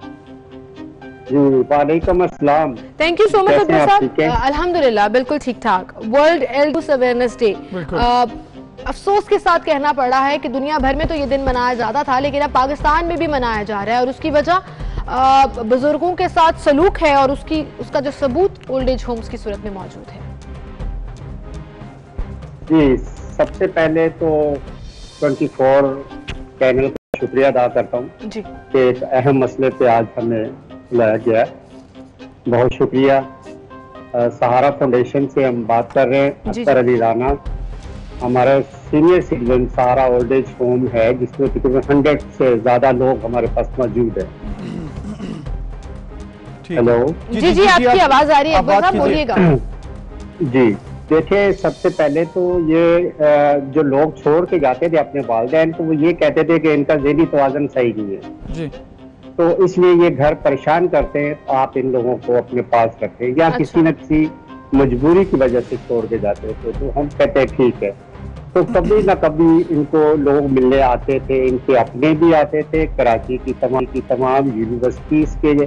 वालेकुम अस्सलाम। Thank you so much Akbar साहब। अल्हम्दुलिल्लाह बिल्कुल ठीक ठाक। वर्ल्ड एल्डर्स अवेयरनेस डे, अफसोस के साथ कहना पड़ रहा है कि दुनिया भर में तो ये दिन मनाया जाता था, लेकिन अब पाकिस्तान में भी मनाया जा रहा है, और उसकी वजह बुजुर्गों के साथ सलूक है, और उसका जो सबूत ओल्ड एज होम्स की सूरत में मौजूद है। जी, सबसे पहले तो 24 चैनल का शुक्रिया अदा करता हूँ कि एक अहम मसले पे आज हमें बुलाया गया है। बहुत शुक्रिया। सहारा फाउंडेशन से हम बात कर रहे हैं। अकबर अली राना हमारा senior citizen Sahara old age home है, जिसमें तकरीबन 100 से ज्यादा लोग हमारे पास मौजूद है। हेलो जी, आपकी आवाज आ रही है अकबर साहब, बोलिएगा। जी देखिए, सबसे पहले तो ये जो लोग छोड़ के जाते थे अपने वालिदैन को, वो ये कहते थे कि इनका ज़हनी तवाज़ुन सही नहीं है जी, तो इसलिए ये घर परेशान करते हैं, तो आप इन लोगों को अपने पास रखें, या किसी न किसी मजबूरी की वजह से छोड़ के जाते थे। तो हम कहते हैं ठीक है। तो कभी ना कभी इनको लोग मिलने आते थे, इनके अपने भी आते थे, कराची की तमाम यूनिवर्सिटीज के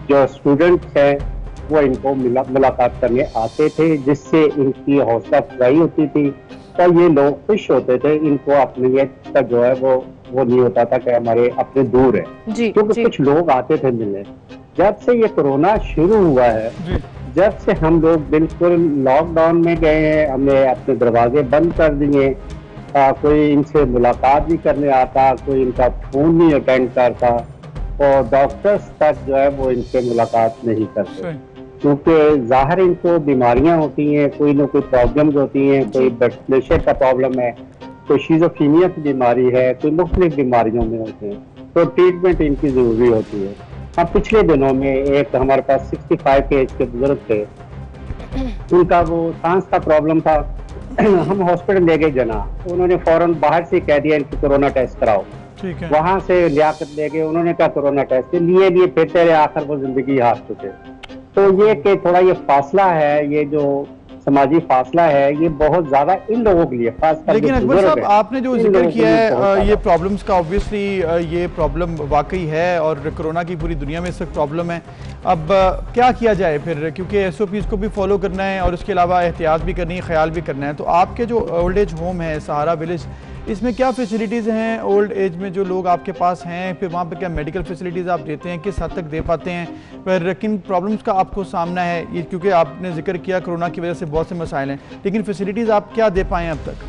जो स्टूडेंट्स हैं वो इनको मुलाकात करने आते थे, जिससे इनकी हौसला अफजाई होती थी और ये लोग खुश होते थे। इनको अपनीयत का जो है वो नहीं होता था कि हमारे अपने दूर है, क्योंकि कुछ लोग आते थे मिलने। जब से ये कोरोना शुरू हुआ है, जब से हम लोग बिल्कुल लॉकडाउन में गए हैं, हमने अपने दरवाजे बंद कर दिए, कोई इनसे मुलाकात नहीं करने आता, कोई इनका फोन नहीं अटेंड करता और डॉक्टर्स तक जो है वो इनसे मुलाकात नहीं करते, क्योंकि जाहिर इनको बीमारियां होती हैं, कोई ना कोई प्रॉब्लम्स होती हैं, कोई ब्लड प्रेशर का प्रॉब्लम है, कोई शिज़ोफ्रेनिया की बीमारी है, कोई मुख्तलिफ बीमारियों में होते हैं, तो ट्रीटमेंट इनकी ज़रूरी होती है। अब पिछले दिनों में एक हमारे पास 65 के एज के बुजुर्ग थे, उनका वो सांस का प्रॉब्लम था, हम हॉस्पिटल ले गए जना, उन्होंने फौरन बाहर से कह दिया इनकी कोरोना टेस्ट कराओ। वहां से लियाकत ले गए, उन्होंने कहा कोरोना टेस्ट लिए फिरते रहे, आखिर वो जिंदगी हार चुके। तो ये कि थोड़ा ये फासला है, ये जो समाजी फासला है, ये बहुत ज्यादा इन लोगों के लिए खासकर। लेकिन अकबर साहब, आपने जो जिक्र किया है ये प्रॉब्लम्स का, ऑब्वियसली ये प्रॉब्लम वाकई है और कोरोना की पूरी दुनिया में इस वक्त प्रॉब्लम है। अब क्या किया जाए फिर, क्योंकि SOPs को भी फॉलो करना है और उसके अलावा एहतियात भी करनी है, ख्याल भी करना है। तो आपके जो ओल्ड एज होम है सहारा विलेज, इसमें क्या फैसिलिटीज़ हैं ओल्ड एज में जो लोग आपके पास हैं? फिर वहाँ पे क्या मेडिकल फैसिलिटीज़ आप देते हैं, किस हद तक दे पाते हैं? पर किन प्रॉब्लम्स का आपको सामना है ये, क्योंकि आपने जिक्र किया कोरोना की वजह से बहुत से मसाइल हैं, लेकिन फैसिलिटीज़ आप क्या दे पाएँ अब तक?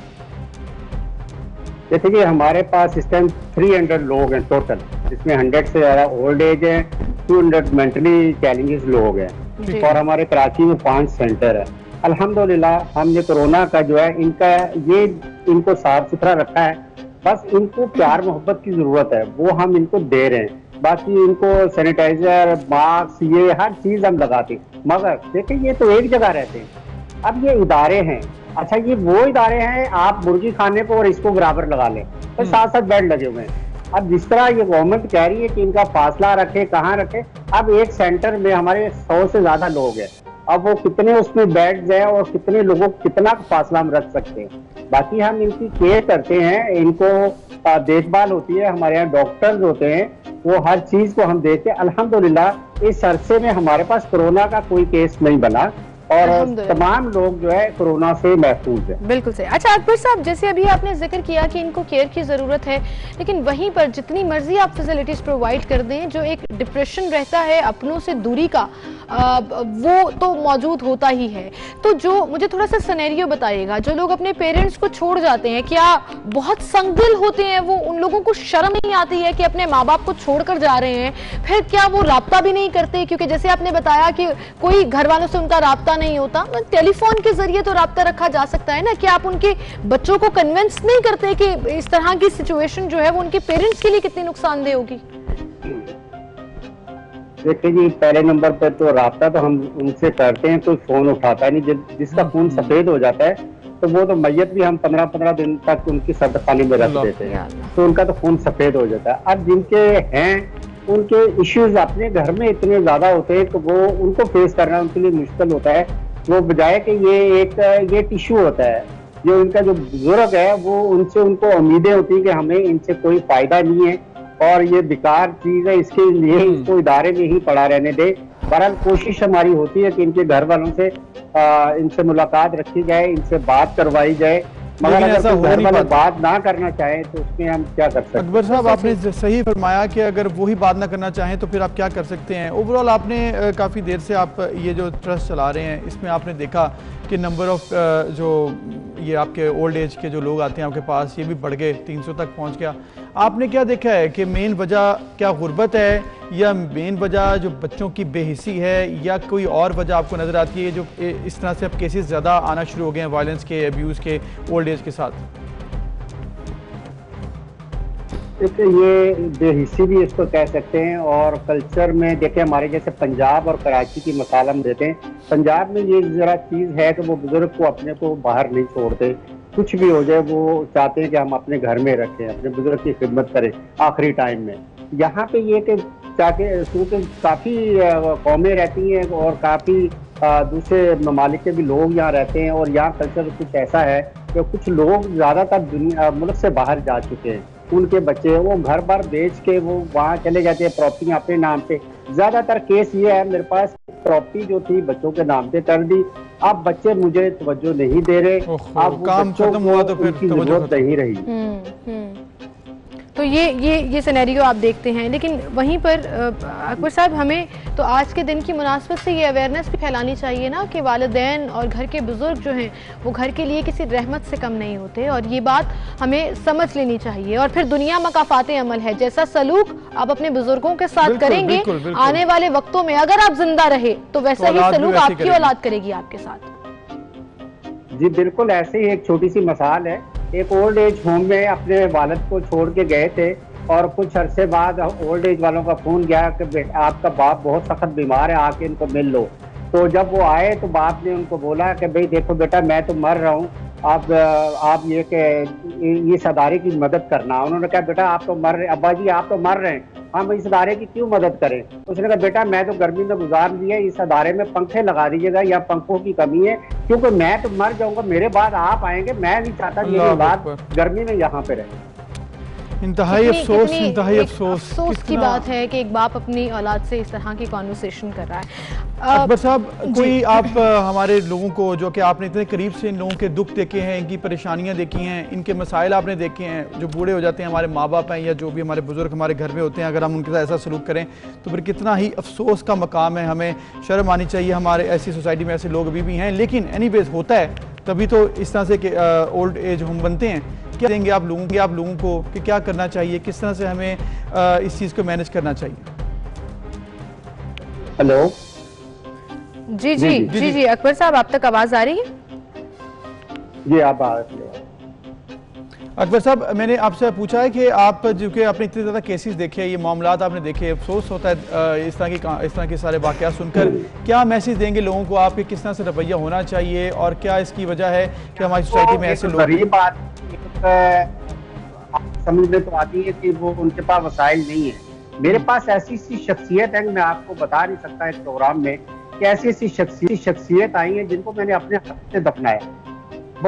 जैसे कि हमारे पास इस टाइम 300 लोग हैं टोटल, जिसमें 100 से ज़्यादा ओल्ड एज है, 200 मेंटली चैलेंजेस लोग हैं और हमारे कराची में 5 सेंटर है। अल्हम्दुलिल्लाह हमने कोरोना का जो है इनको साफ सुथरा रखा है, बस इनको प्यार मोहब्बत की जरूरत है, वो हम इनको दे रहे हैं। बाकी इनको सैनिटाइजर, मास्क, ये हर चीज हम लगाते हैं। मगर देखिए ये तो एक जगह रहते हैं, अब ये इदारे हैं, अच्छा ये वो इदारे हैं, आप मुर्गी खाने को और इसको बराबर लगा लें, तो 7-7 बेड लगे हुए हैं। अब जिस तरह ये गवर्नमेंट कह रही है कि इनका फासला रखे, कहाँ रखे, अब एक सेंटर में हमारे 100 से ज्यादा लोग हैं, अब वो कितने उसमें बेड्स हैं और कितने लोगों को कितना फासला हम रख सकते हैं। बाकी हम इनकी केयर करते हैं, इनको देखभाल होती है, हमारे यहाँ डॉक्टर्स होते हैं, वो हर चीज को हम देखते हैं। अल्हम्दुलिल्लाह इस अरसे में हमारे पास कोरोना का कोई केस नहीं बना और तमाम लोग जो है कोरोना से महफूज है। बिल्कुल सही। अच्छा अकबर साहब, जैसे अभी आपने जिक्र किया कि इनको केयर की जरूरत है, लेकिन वहीं पर जितनी मर्जी आप फैसिलिटीज प्रोवाइड कर दें, जो एक डिप्रेशन रहता है अपनों से दूरी का, वो तो मौजूद होता ही है। तो जो मुझे थोड़ा सा सिनेरियो बताइएगा, जो लोग अपने पेरेंट्स को छोड़ जाते हैं, क्या बहुत संगदिल होते हैं वो, उन लोगों को शर्म नहीं आती है कि अपने माँ बाप को छोड़कर जा रहे हैं? फिर क्या वो राब्ता भी नहीं करते? क्योंकि जैसे आपने बताया कि कोई घर वालों से उनका राब्ता नहीं होता, टेलीफोन के जरिए तो राब्ता रखा जा सकता है ना। क्या आप उनके बच्चों को कन्विंस नहीं करते कि इस तरह की सिचुएशन जो है वो उनके पेरेंट्स के लिए कितनी नुकसानदेह होगी? देखिए जी, पहले नंबर पर तो राब्ता तो हम उनसे करते हैं, कोई फोन उठाता नहीं। जिसका खून सफेद हो जाता है तो वो तो मैयत भी हम 15-15 दिन तक उनकी सर्दखाने में रख देते हैं, तो उनका तो खून सफेद हो जाता है। अब जिनके हैं उनके इश्यूज अपने घर में इतने ज्यादा होते हैं तो वो उनको फेस करना उनके लिए मुश्किल होता है। वो बजाय कि ये टिश्यू होता है, जो इनका जो बुजुर्ग है वो उनसे उनको उम्मीदें होती है कि हमें इनसे कोई फायदा नहीं है और ये बेकार चीज है, इसके लिए इसको इदारे में ही पड़ा रहने दे। बहरहाल कोशिश हमारी होती है कि इनके घर वालों से इनसे मुलाकात रखी जाए, इनसे बात करवाई जाए, मगर अगर घर वाले बात ना करना चाहे तो उसमें हम क्या कर सकते हैं? अकबर साहब, आपने सही फरमाया कि अगर वो ही बात ना करना चाहें तो फिर आप क्या कर सकते हैं। ओवरऑल आपने काफ़ी देर से आप ये जो ट्रस्ट चला रहे हैं, इसमें आपने देखा कि नंबर ऑफ जो ये आपके ओल्ड एज के जो लोग आते हैं आपके पास, ये भी बढ़ गए, 300 तक पहुंच गया। आपने क्या देखा है कि मेन वजह क्या गुर्बत है, या मेन वजह जो बच्चों की बेहिसी है, या कोई और वजह आपको नज़र आती है जो इस तरह से अब केसेस ज़्यादा आना शुरू हो गए हैं वायलेंस के, अब्यूज़ के ओल्ड एज के साथ? देखिए ये बेहिसी भी इसको कह सकते हैं, और कल्चर में देखिए हमारे जैसे पंजाब और कराची की मिसाल हम देते हैं। पंजाब में ये जरा चीज़ है कि वो बुजुर्ग को अपने को बाहर नहीं छोड़ते, कुछ भी हो जाए वो चाहते हैं कि हम अपने घर में रखें, अपने बुजुर्ग की खिदमत करें आखिरी टाइम में। यहाँ पे ये कि क्योंकि काफ़ी कौमें रहती हैं और काफ़ी दूसरे ममालिक के भी लोग यहाँ रहते हैं, और यहाँ कल्चर कुछ ऐसा है कि कुछ लोग ज़्यादातर मुल्क से बाहर जा चुके हैं, उनके बच्चे वो घर बार बेच के वो वहाँ चले जाते हैं, प्रॉपर्टी अपने नाम पे ज्यादातर केस ये है, मेरे पास प्रॉपर्टी जो थी बच्चों के नाम पे कर दी, अब बच्चे मुझे तवज्जो नहीं दे रहे, अब काम खत्म हुआ तो फिर जरूरत नहीं रही। तो ये सिनेरियो आप देखते हैं। लेकिन वहीं पर अकबर साहब, हमें तो आज के दिन की मुनासबत से ये अवेयरनेस भी फैलानी चाहिए ना कि वालिदैन और घर के बुजुर्ग जो हैं वो घर के लिए किसी रहमत से कम नहीं होते, और ये बात हमें समझ लेनी चाहिए। और फिर दुनिया मकाफाते अमल है, जैसा सलूक आप अपने बुजुर्गों के साथ करेंगे आने वाले वक्तों में, अगर आप जिंदा रहे तो वैसा ही सलूक आपकी औलाद करेगी आपके साथ। जी बिल्कुल, ऐसे ही एक छोटी सी मिसाल है। एक ओल्ड एज होम में अपने वालिद को छोड़ के गए थे और कुछ अरसे बाद ओल्ड एज वालों का फोन गया कि आपका बाप बहुत सख्त बीमार है, आके इनको मिल लो। तो जब वो आए तो बाप ने उनको बोला कि भाई देखो बेटा, मैं तो मर रहा हूँ, आप ये कि इस अदारे की मदद करना। उन्होंने कहा बेटा आप तो मर रहे, अब्बा जी आप तो मर रहे हैं, हम इस अदारे की क्यों मदद करें। उसने कहा बेटा मैं तो गर्मी में गुजार दी है, इस अदारे में पंखे लगा दीजिएगा, या पंखों की कमी है, क्योंकि मैं तो मर जाऊंगा, मेरे बाद आप आएंगे, मैं नहीं चाहता मेरी औलाद गर्मी में यहाँ पे रहे। इंतहाई अफसोस, इंतहाई अफसोस की बात है कि एक बाप अपनी औलाद से इस तरह की कॉन्वर्सेशन कर रहा है। अकबर साहब, कोई आप हमारे लोगों को, जो कि आपने इतने करीब से इन लोगों के दुख देखे हैं, इनकी परेशानियां देखी हैं, इनके मसाइल आपने देखे हैं, जो बूढ़े हो जाते हैं, हमारे माँ बाप हैं या जो भी हमारे बुजुर्ग हमारे घर में होते हैं, अगर हम उनके साथ ऐसा सलूक करें तो फिर कितना ही अफसोस का मकाम है। हमें शर्म आनी चाहिए, हमारे ऐसी सोसाइटी में ऐसे लोग अभी भी हैं। लेकिन एनीवेज होता है, तभी तो इस तरह से ओल्ड एज होम बनते हैं। क्या देंगे आप लोगों को कि क्या करना चाहिए, किस तरह से हमें इस चीज़ को मैनेज करना चाहिए? हेलो, जी अकबर साहब, आप तक आवाज आ रही है? जी आप आ रही है। अकबर साहब, मैंने आपसे पूछा है कि आप जो कि आपने इतने ज़्यादा केसेस देखे, ये मामलात आपने देखे, अफसोस होता है इस तरह के सारे वाक़यात सुनकर। क्या मैसेज देंगे लोगों को, आपके किस तरह से रवैया होना चाहिए, और क्या इसकी वजह है कि हमारी सोसाइटी में ऐसे लोग बात समझ में तो आती है कि वो उनके पास वसाइल नहीं है। मेरे पास ऐसी सी शख्सियत है, मैं आपको बता नहीं सकता इस प्रोग्राम में कि ऐसी ऐसी शख्सियत आई है जिनको मैंने अपने हाथ से दफनाया।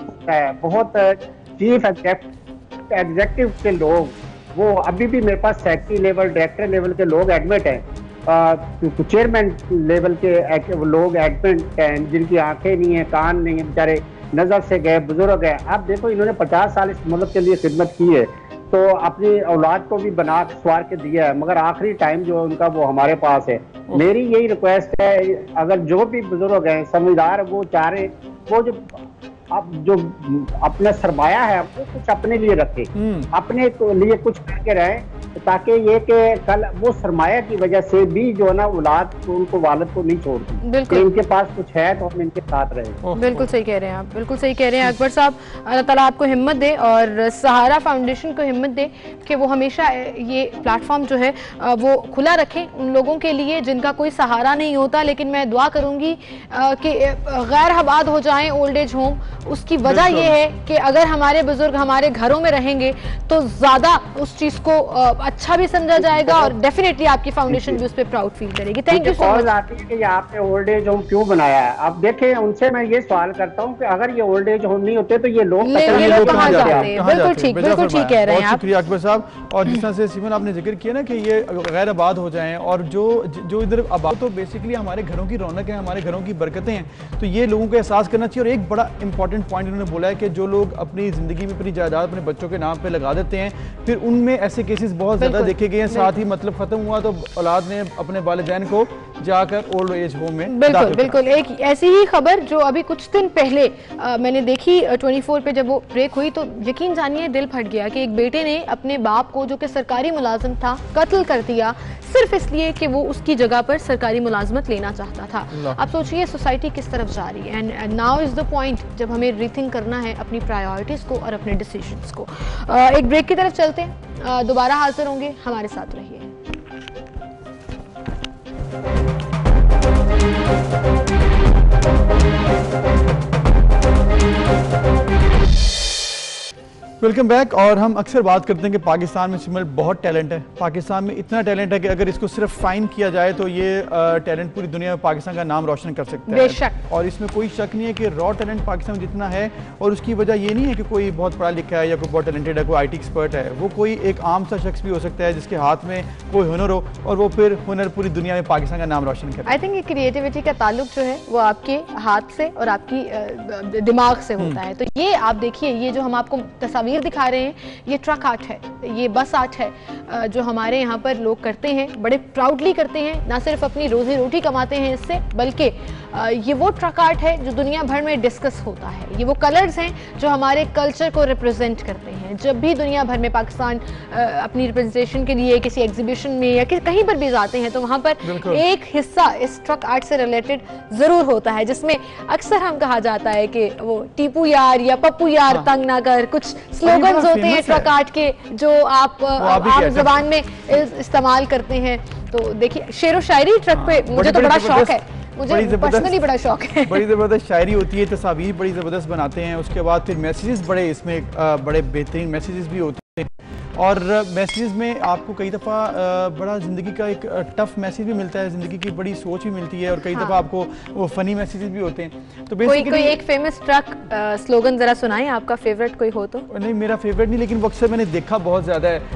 बहुत चीफ एग्जेक्टिव के लोग, वो अभी भी मेरे पास सेक्रेटरी लेवल, डायरेक्टर लेवल के लोग एडमिट हैं, चेयरमैन लेवल के लोग एडमिट हैं, जिनकी आंखें नहीं है, कान नहीं है, बेचारे नजर से गए, बुजुर्ग है। आप देखो, इन्होंने 50 साल इस मुल्क के लिए खिदमत की है, तो अपनी औलाद को भी बना सवार के दिया है, मगर आखिरी टाइम जो उनका वो हमारे पास है। मेरी यही रिक्वेस्ट है, अगर जो भी बुजुर्ग हैं, समझदार, वो चाह रहे, वो जो अपना सरमाया है वो कुछ अपने लिए रखे, अपने लिए कुछ करके रहे, ताकि ये कि कल वो सरमाया की वजह से भी जो है ना औलाद को, उनको वालिद को नहीं छोड़ती। बिल्कुल, इनके पास कुछ है तो हम इनके साथ रहे। बिल्कुल सही कह रहे हैं आप, बिल्कुल सही कह रहे हैं अकबर साहब। अल्लाह ताला आपको हिम्मत दे और सहारा फाउंडेशन को हिम्मत दे कि वो हमेशा ये प्लेटफॉर्म जो है वो खुला रखें उन लोगों के लिए जिनका कोई सहारा नहीं होता। लेकिन मैं दुआ करूंगी कि गैर आबाद हो जाएं ओल्ड एज होम। उसकी वजह यह है कि अगर हमारे बुजुर्ग हमारे घरों में रहेंगे तो ज्यादा उस चीज को अच्छा भी समझा जाएगा, और डेफिनेटली आपकी फाउंडेशन भी उस पर प्राउड फील करेगी। Thank you so much. आती है कि आपने ओल्ड एज होम क्यों बनाया है? अब देखें, उनसे मैं ये सवाल करता हूँ कि अगर ये ओल्ड एज होम नहीं होते तो ये लोग कहाँ जाते? बिल्कुल ठीक कह रहे हैं आप। शुक्रिया अकबर साहब। और जिस तरह से सिमन आपने जिक्र किया ना कि ये गैर आबाद हो जाएं, और जो इधर आबाद, तो बेसिकली हमारे घरों की रौनक है, हमारे घरों की बरकतें हैं, तो ये लोगों को एहसास करना चाहिए। और एक बड़ा इंपॉर्टेंट पॉइंट इन्होंने बोला है कि जो लोग अपनी जिंदगी में अपनी जायदाद अपने बच्चों के नाम पे लगा देते हैं, फिर उनमें ऐसे केसेस बहुत ज्यादा देखे गए हैं। साथ ही मतलब खत्म हुआ तो औलाद ने अपने वालिदैन को जाकर ओल्ड एज होम में। बिल्कुल एक ऐसी ही खबर जो अभी कुछ दिन पहले मैंने देखी 24 पे, जब वो ब्रेक हुई तो यकीन जानिए दिल फट गया कि एक बेटे ने अपने बाप को, जो कि सरकारी मुलाजिम था, कत्ल कर दिया सिर्फ इसलिए कि वो उसकी जगह पर सरकारी मुलाजमत लेना चाहता था। आप सोचिए सोसाइटी किस तरफ जा रही है। And now is the point जब हमें रीथिंक करना है अपनी प्रायोरिटीज को और अपने डिसीजंस को। एक ब्रेक की तरफ चलते हैं, दोबारा हाजिर होंगे, हमारे साथ रहिए। Welcome back. और हम अक्सर बात करते हैं कि पाकिस्तान में सिमल बहुत टैलेंट है। पाकिस्तान में इतना टैलेंट है कि अगर इसको सिर्फ फाइन किया जाए तो ये टैलेंट पूरी दुनिया में पाकिस्तान का नाम रोशन कर सकता है। बेशक। और इसमें कोई शक नहीं है कि रॉ टैलेंट पाकिस्तान में जितना है, और उसकी वजह ये नहीं है कि कोई बहुत पढ़ा लिखा है या कोई बहुत टैलेंटेड है, कोई IT एक्सपर्ट है। वो कोई एक आम सा शख्स भी हो सकता है जिसके हाथ में कोई हुनर हो और वो फिर हुनर पूरी दुनिया में पाकिस्तान का नाम रोशन करे। आई थिंक ये क्रिएटिविटी का ताल्लुक जो है वो आपके हाथ से और आपकी दिमाग से होता है। तो ये आप देखिए, ये जो हम आपको तस्वीर दिखा रहे हैं, ये ट्रक आर्ट है, ये बस आर्ट है जो हमारे यहाँ पर लोग करते हैं, बड़े प्राउडली करते हैं। ना सिर्फ अपनी रोजी रोटी कमाते हैं इससे, बल्कि ये वो ट्रक आर्ट है जो दुनिया भर में डिस्कस होता है। ये वो कलर्स हैं जो हमारे कल्चर को रिप्रेजेंट करते हैं। जब भी दुनिया भर में पाकिस्तान अपनी रिप्रेजेंटेशन के लिए किसी एग्जीबिशन में या कहीं पर भी जाते हैं तो वहाँ पर एक हिस्सा इस ट्रक आर्ट से रिलेटेड ज़रूर होता है, जिसमें अक्सर हम कहा जाता है कि वो टीपू यार या पप्पू यार तंग ना कर, कुछ स्लोगन्स होते हैं ट्रक आर्ट के जो आप आम ज़बान में इस्तेमाल करते हैं। तो देखिए, शेर व शायरी ट्रक पे मुझे तो बड़ा शौक है, मुझे पर्सनली बड़ा शौक है। बड़ी ज़बरदस्त शायरी होती है, तस्वीर बड़ी ज़बरदस्त बनाते हैं। उसके बाद फिर मैसेजेस बड़े इसमें बड़े बेहतरीन मैसेजेस भी होते हैं, और मैसेजेस में आपको कई दफ़ा बड़ा ज़िंदगी का एक टफ मैसेज भी मिलता है, ज़िंदगी की बड़ी सोच भी मिलती है, और कई दफ़ा आपको वो फ़नी मैसेजेस भी होते हैं। तो कोई एक फेमस ट्रक स्लोगन ज़रा सुनाएं, आपका फेवरेट कोई हो तो। नहीं, मेरा फेवरेट नहीं, लेकिन वो अक्सर मैंने देखा बहुत ज़्यादा है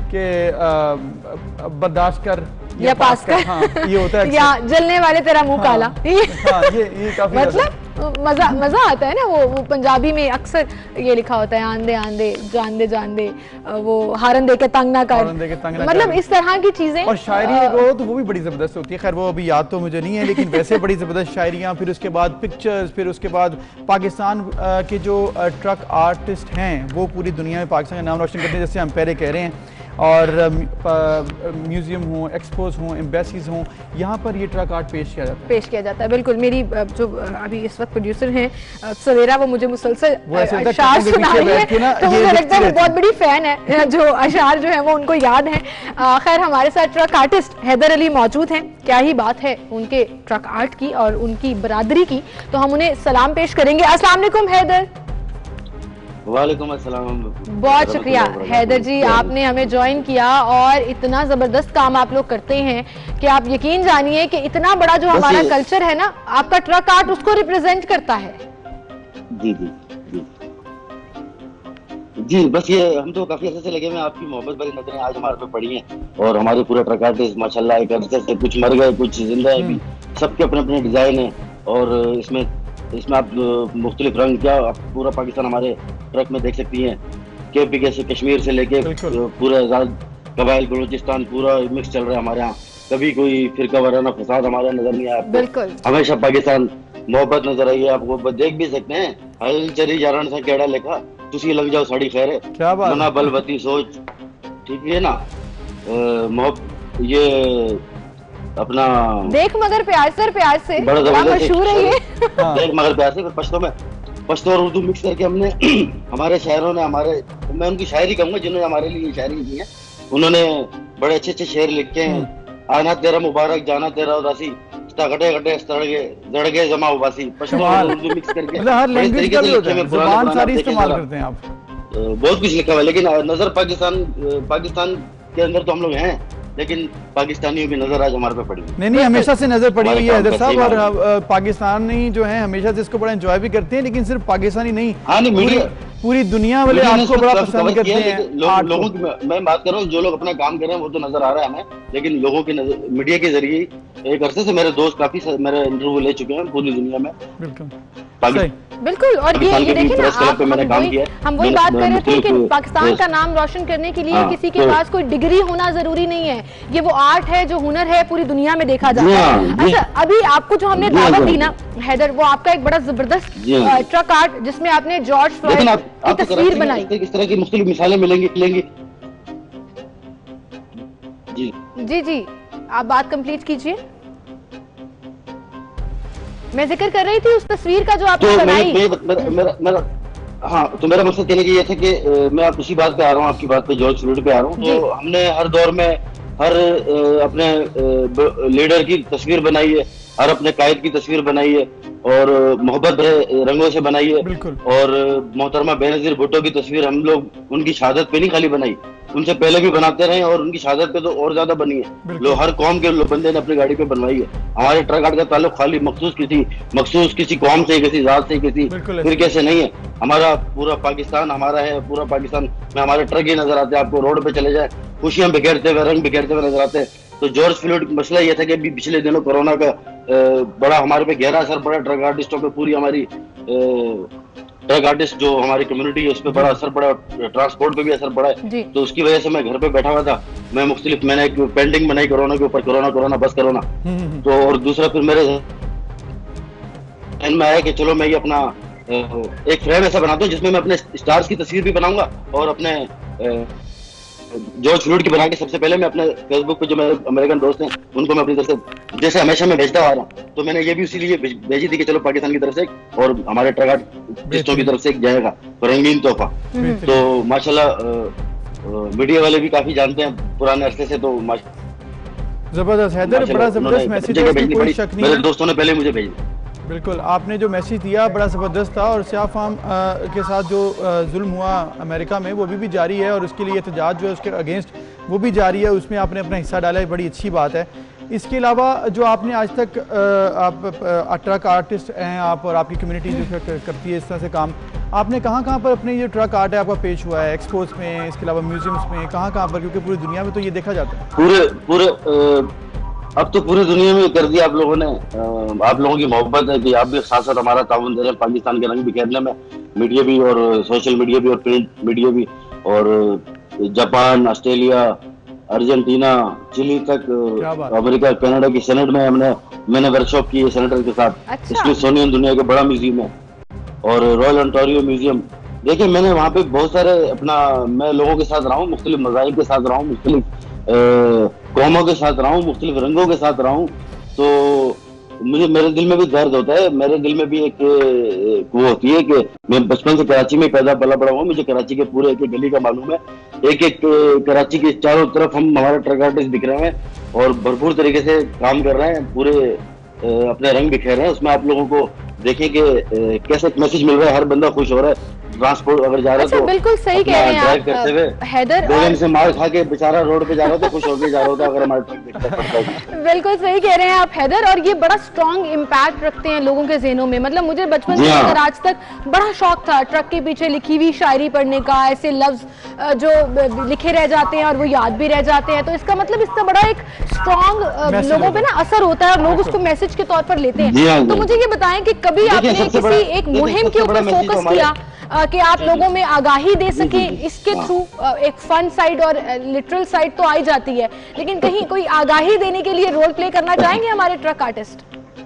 कि बर्दाश्त कर या पास कर, हाँ, ये होता है। या जलने वाले तेरा मुंह काला। हाँ, ये काफी मतलब मजा आता है ना। वो पंजाबी में अक्सर ये लिखा होता है, आंदे आंदे जान दे जान दे, वो हारन दे के तंग ना कर, मतलब इस तरह की चीजें। और शायरी वो तो वो भी बड़ी जबरदस्त होती है। खैर वो अभी याद तो मुझे नहीं है, लेकिन वैसे बड़ी जबरदस्त शायरियाँ। फिर उसके बाद पिक्चर्स, फिर उसके बाद पाकिस्तान के जो ट्रक आर्टिस्ट हैं वो पूरी दुनिया में पाकिस्तान का नाम रोशन करते हैं, जैसे हम पहले कह रहे हैं। और म्यूजियम हो, एक्सपोज हो, एम्बेसीज हो, यहाँ पर ये ट्रक आर्ट पेश किया जाता है। बिल्कुल। मेरी जो अभी इस वक्त प्रोड्यूसर हैं सवेरा, वो मुझे मुसलसल अशार सुना रही है, तो मुझे लगता है वो बहुत बड़ी फैन है, जो अशार जो है वो उनको याद है। खैर, हमारे साथ ट्रक आर्टिस्ट हैदर अली मौजूद हैं। क्या ही बात है उनके ट्रक आर्ट की और उनकी बरादरी की, तो हम उन्हें सलाम पेश करेंगे। अस्सलाम वालेकुम हैदर। वालेकुम अस्सलाम। बहुत शुक्रिया हैदर जी, आपने हमें ज्वाइन किया, और इतना जबरदस्त काम आप लोग करते हैं कि आप यकीन जानिए कि इतना बड़ा जो हमारा कल्चर है ना, आपका ट्रक आर्ट उसको रिप्रेजेंट करता है। जी जी जी जी, बस ये हम तो काफी अच्छे से लगे हुए, आपकी मोहब्बत भरी नजरें आज हमारे पे पड़ी हैं, और हमारे पूरे ट्रक आर्टिस्ट माशाल्लाह एक अर्से से कुछ मर गए, कुछ जिंदा है, सबके अपने अपने डिजाइन है। और इसमें आप मुख्तलिफ रंग, क्या आप पूरा पाकिस्तान हमारे ट्रक में देख सकती हैं। KPK से कश्मीर से लेके पूरा आजाद कबाइल बलूचिस्तान पूरा मिक्स चल रहा है हमारे यहाँ। कभी कोई फिरका वराना फसाद हमारे यहाँ नजर नहीं आया आपको। हमेशा पाकिस्तान मोहब्बत नजर आई है आपको। देख भी सकते हैं, हल चरी जारण सा केड़ा लिखा, तुसी लग जाओ साड़ी खैर है, मना बलवती सोच, ठीक है ना। ये अपना देख मगर प्यार से बड़ा मशहूर है ये। देख मगर प्यार से, पश्तो और उर्दू मिक्स करके हमने हमारे शायरों ने, मैं उनकी शायरी कहूंगा जिन्होंने हमारे लिए शायरी की है, उन्होंने बड़े अच्छे अच्छे शेर लिखे हैं। आना तेरा मुबारक, जाना तेरा उदासी, गटे गटे जड़गे जमा उबासी, पश्तो और उर्दू मिक्स करके हर लैंग्वेज का भी होता है, ज़ुबान सारी इस्तेमाल करते हैं आप। बहुत कुछ लिखा हुआ है, लेकिन नजर पाकिस्तान के अंदर तो हम लोग हैं, लेकिन पाकिस्तानियों की नजर आज हमारे पे पड़ी। नहीं, हमेशा से नजर पड़ी हुई है हैदर साहब, और पाकिस्तानी जो है हमेशा से इसको बड़ा एंजॉय भी करते हैं, लेकिन सिर्फ पाकिस्तानी नहीं, पूरी दुनिया वाले आपको बड़ा पसंद करते हैं। लोगों की मैं बात कर रहा हूँ, जो लोग अपना काम कर रहे हैं वो तो नजर आ रहा है हमें, लेकिन लोगों की मीडिया के जरिए एक अरसे से मेरे दोस्त काफी मेरे इंटरव्यू ले चुके हैं पूरी दुनिया में। बिल्कुल। और ये देखिए ना, हम वही बात कर रहे थे कि पाकिस्तान का नाम रोशन करने के लिए किसी के पास कोई डिग्री होना जरूरी नहीं है। ये वो आर्ट है, जो हुनर है, पूरी दुनिया में देखा जाता है। अच्छा, अभी आपको जो हमने दावत दी ना हैदर, वो आपका एक बड़ा जबरदस्त ट्रक आर्ट, जिसमें आपने जॉर्ज फ्लॉयड की तस्वीर बनाई। इस तरह की मुख्तलिफ मिसालें मिलेंगी। जी, आप बात कंप्लीट कीजिए। मैं जिक्र कर रही थी उस तस्वीर का जो आपने बनाई। मेरा मकसद कहने की ये था कि मैं आप उसी बात पे आ रहा हूँ, आपकी बात पे, जॉर्ज फ्लॉयड पे आ रहा हूँ। तो हमने हर दौर में हर अपने लीडर की तस्वीर बनाई है, हर अपने कायद की तस्वीर बनाई है, और मोहब्बत भरे रंगों से बनाई है। बिल्कुल। और मोहतरमा बेनजीर भुट्टो की तस्वीर हम लोग उनकी शहादत पे नहीं खाली बनाई, उनसे पहले भी बनाते रहे और उनकी शहादत पे तो और ज्यादा बनी है। लोग हर कौम के बंदे ने अपनी गाड़ी पे बनवाई है। हमारे ट्रक आर्ट का ताल्लुक खाली मखसूस किसी कौम से, किसी जात से, किसी फिरके से नहीं है। हमारा पूरा पाकिस्तान हमारा है। पूरा पाकिस्तान में हमारे ट्रक ही नजर आते हैं। आपको रोड पे चले जाए खुशियां बिखेरते हुए, रंग बिखेरते हुए नजर आते हैं। तो जॉर्ज फ्लॉयड मसला ये था कि अभी पिछले दिनों कोरोना का बड़ा हमारे पे गहरा असर पड़ा, ट्रक आर्टिस्टों पे, पूरी हमारी ट्रक आर्टिस्ट जो हमारी कम्युनिटी है उस पर बड़ा असर पड़ा, ट्रांसपोर्ट पे भी असर पड़ा है। तो उसकी वजह से मैं घर पे बैठा हुआ था। मैंने एक पेंटिंग बनाई कोरोना के ऊपर, कोरोना बस कोरोना। तो और दूसरा फिर मेरे में आया कि चलो मैं ये अपना एक फ्रेम ऐसा बनाता हूँ जिसमें मैं अपने स्टार्स की तस्वीर भी बनाऊंगा और अपने जॉर्ज फ्लॉयड की बना के सबसे पहले मैं अपने फेसबुक पे जो मेरे अमेरिकन दोस्त हैं उनको मैं अपनी तरफ से जैसे हमेशा मैं भेजता आ रहा हूँ, तो मैंने ये भी इसीलिए भेजी थी कि चलो पाकिस्तान की तरफ से और हमारे ट्रक आर्टिस्टों की तरफ से एक जाएगा रंगीन तोहफा। तो माशाल्लाह मीडिया वाले भी काफी जानते हैं पुराने अरसे से। तो जबरदस्त हैदर, बड़ा जबरदस्त मैसेज है, कोई शक नहीं है। मेरे दोस्तों ने पहले मुझे भेजा। बिल्कुल, आपने जो मैसेज दिया बड़ा ज़बरदस्त था और स्याह फार्म के साथ जो जुल्म हुआ अमेरिका में वो भी जारी है और उसके लिए एहतजाज जो है उसके अगेंस्ट वो भी जारी है, उसमें आपने अपना हिस्सा डाला है, बड़ी अच्छी बात है। इसके अलावा जो आपने आज तक आप ट्रक आर्टिस्ट हैं आप और आपकी कम्युनिटी जो करती है इस तरह से काम, आपने कहाँ पर अपने ये ट्रक आर्ट है आपका पेश हुआ है? एक्सपोज में, इसके अलावा म्यूजियम्स में, कहाँ पर? क्योंकि पूरी दुनिया में तो ये देखा जाता है। पूरे अब तो पूरी दुनिया में कर दिया आप लोगों ने। आप लोगों की मोहब्बत है कि आप भी साथ साथ हमारा ताउन दे रहे हैं पाकिस्तान के रंग बिखेरने में। मीडिया भी और सोशल मीडिया भी और प्रिंट मीडिया भी, और जापान, ऑस्ट्रेलिया, अर्जेंटीना, चिली तक, अमेरिका, कनाडा की सेनेट में मैंने वर्कशॉप की है सेनेटर के साथ। स्मिथसोनियन दुनिया का बड़ा म्यूजियम है और रॉयल ओंटारियो म्यूजियम। देखिए मैंने वहाँ पे बहुत सारे मैं लोगों के साथ रहा हूँ, मुख्तलिफ मज़ाहिब के साथ रहा हूँ, मुख्तलिफ कौमों के साथ रहा हूँ, मुख्तलिफ रंगों के साथ रहा हूँ। तो मेरे दिल में भी दर्द होता है। मेरे दिल में भी एक वो होती है कि मैं बचपन से कराची में पैदा पला बड़ा हुआ, मुझे कराची के पूरे एक गली का मालूम है। एक कराची के चारों तरफ हमारे ट्रक आर्टिस्ट दिख रहे हैं और भरपूर तरीके से काम कर रहे हैं, पूरे अपने रंग बिखेर रहे हैं। उसमें आप लोगों को देखें कि कैसे मैसेज मिल रहा है, हर बंदा खुश हो रहा है। ट्रांसपोर्ट अगर जा रहा है तो बिल्कुल सही कह रहे हैं आप करते हुए हैदर, बेगम से मार खा के बेचारा रोड पे जा रहा था, खुश होकर जा रहा था अगर हमारे ट्रक दिखता पड़ता। बिल्कुल सही कह रहे हैं आप हैदर, और ये बड़ा स्ट्रॉन्ग इम्पैक्ट रखते हैं लोगों के ज़हनों में। मतलब मुझे बचपन से लेकर आज तक बड़ा शौक था ट्रक के पीछे लिखी हुई शायरी पढ़ने का, ऐसे लफ्ज जो लिखे रह जाते हैं और वो याद भी रह जाते हैं। तो इसका मतलब इसका बड़ा एक स्ट्रॉन्ग लोगों पे ना असर होता है और लोग उसको मैसेज के तौर पर लेते हैं। तो मुझे ये बताएं कि कभी आपने किसी एक मुहिम के ऊपर फोकस किया कि आप लोगों में आगाही दे सके इसके थ्रू? एक फन साइड और लिटरल साइड तो आई जाती है, लेकिन कहीं कोई आगाही देने के लिए रोल प्ले करना चाहेंगे हमारे ट्रक आर्टिस्ट?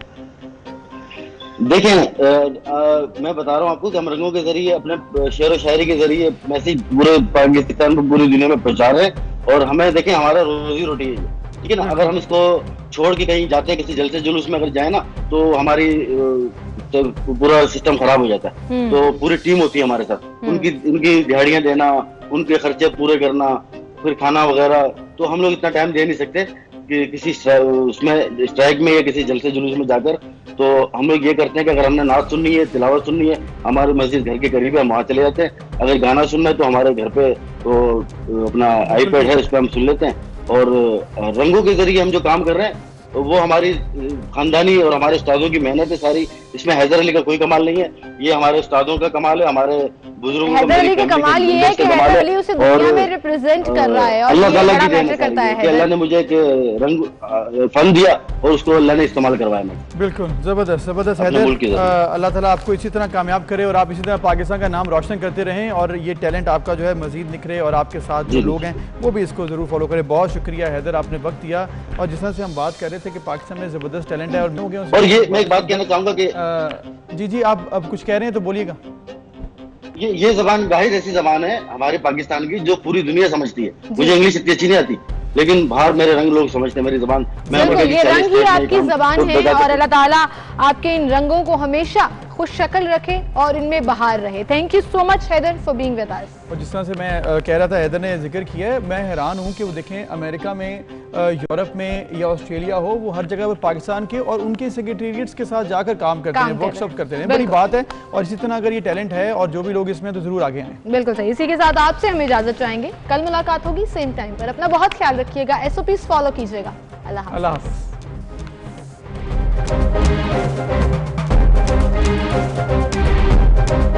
देखें मैं बता रहा हूँ आपको कि हम रंगों के जरिए, अपने शेर व शायरी के जरिए मैसेज पूरे पाकिस्तान को, पूरी दुनिया में पहुंचा रहे हैं। और हमें देखें हमारा रोजी रोटी है, ठीक है ना। अगर हम इसको छोड़ के कहीं जाते हैं, किसी जलसे जुलूस में अगर जाए ना, तो हमारी तो पूरा सिस्टम खराब हो जाता है। तो पूरी टीम होती है हमारे साथ, उनकी दिहाड़ियां देना, उनके खर्चे पूरे करना, फिर खाना वगैरह। तो हम लोग इतना टाइम दे नहीं सकते कि किसी उसमें स्ट्राइक में या किसी जलसे जुलूस में जाकर। तो हम लोग ये करते हैं कि अगर हमने नाच सुननी है, तिलावत सुननी है, हमारी मस्जिद घर के करीब है, हम वहाँ चले जाते हैं। अगर गाना सुनना है तो हमारे घर पे तो अपना आईपैड है, उस पर हम सुन लेते हैं। और रंगों के जरिए हम जो काम कर रहे हैं वो हमारी खानदानी और हमारे उस्तादों की मेहनत है सारी। इसमें हैदर अली का कोई कमाल नहीं है, ये हमारे उस्तादों का कमाल है, हमारे बुजुर्गों हैदर अली का कमाल ये है कि हैदर अली उसे दुनिया में रिप्रेजेंट कर रहा है और अल्लाह ये बड़ा मैटर करता है। अल्लाह ने मुझे एक रंग फन दिया और उसको अल्लाह ने इस्तेमाल करवाया। बिल्कुल जबरदस्त हैदर, अल्लाह ताला आपको इसी तरह कामयाब करे और आप इसी तरह पाकिस्तान का नाम रोशन करते रहें और ये टैलेंट आपका जो है मजीद निखरे और आपके साथ जो लोग हैं वो भी इसको जरूर फॉलो करें। बहुत शुक्रिया हैदर, आपने वक्त दिया। और जिस तरह से हम बात कर रहे थे कि पाकिस्तान में जबरदस्त टैलेंट है और ये मैं एक बात कहना चाहूंगा कि जी आप अब कुछ कह रहे हैं तो बोलिएगा। ये जबान जाहिर ऐसी जबान है हमारे पाकिस्तान की जो पूरी दुनिया समझती है। मुझे इंग्लिश इतनी अच्छी नहीं आती, लेकिन बाहर मेरे रंग लोग समझते हैं मेरी जबान। ये रंग ही आपकी जबान है और अल्लाह ताला आपके इन रंगों को हमेशा खुश शक्ल रखे और इनमें बहार रहे। Thank you so much Haider for being with us. और जिस तरह से मैं कह रहा था, हैदर ने जिक्र किया है, मैं हैरान हूँ कि वो देखें अमेरिका में यूरोप में या ऑस्ट्रेलिया हो, वो हर जगह पर पाकिस्तान के और उनके सेक्रेटेरिएट्स के साथ जाकर काम करते हैं, वर्कशॉप करते हैं। बड़ी बात है, और इसी तरह अगर ये टैलेंट है और जो भी लोग इसमें, तो जरूर आगे आए। बिल्कुल सही। इसी के साथ आपसे हम इजाजत चाहेंगे, कल मुलाकात होगी सेम टाइम पर। अपना बहुत ख्याल रखिएगा, SOPs फॉलो कीजिएगा। अल्लाह हाफ़िज़।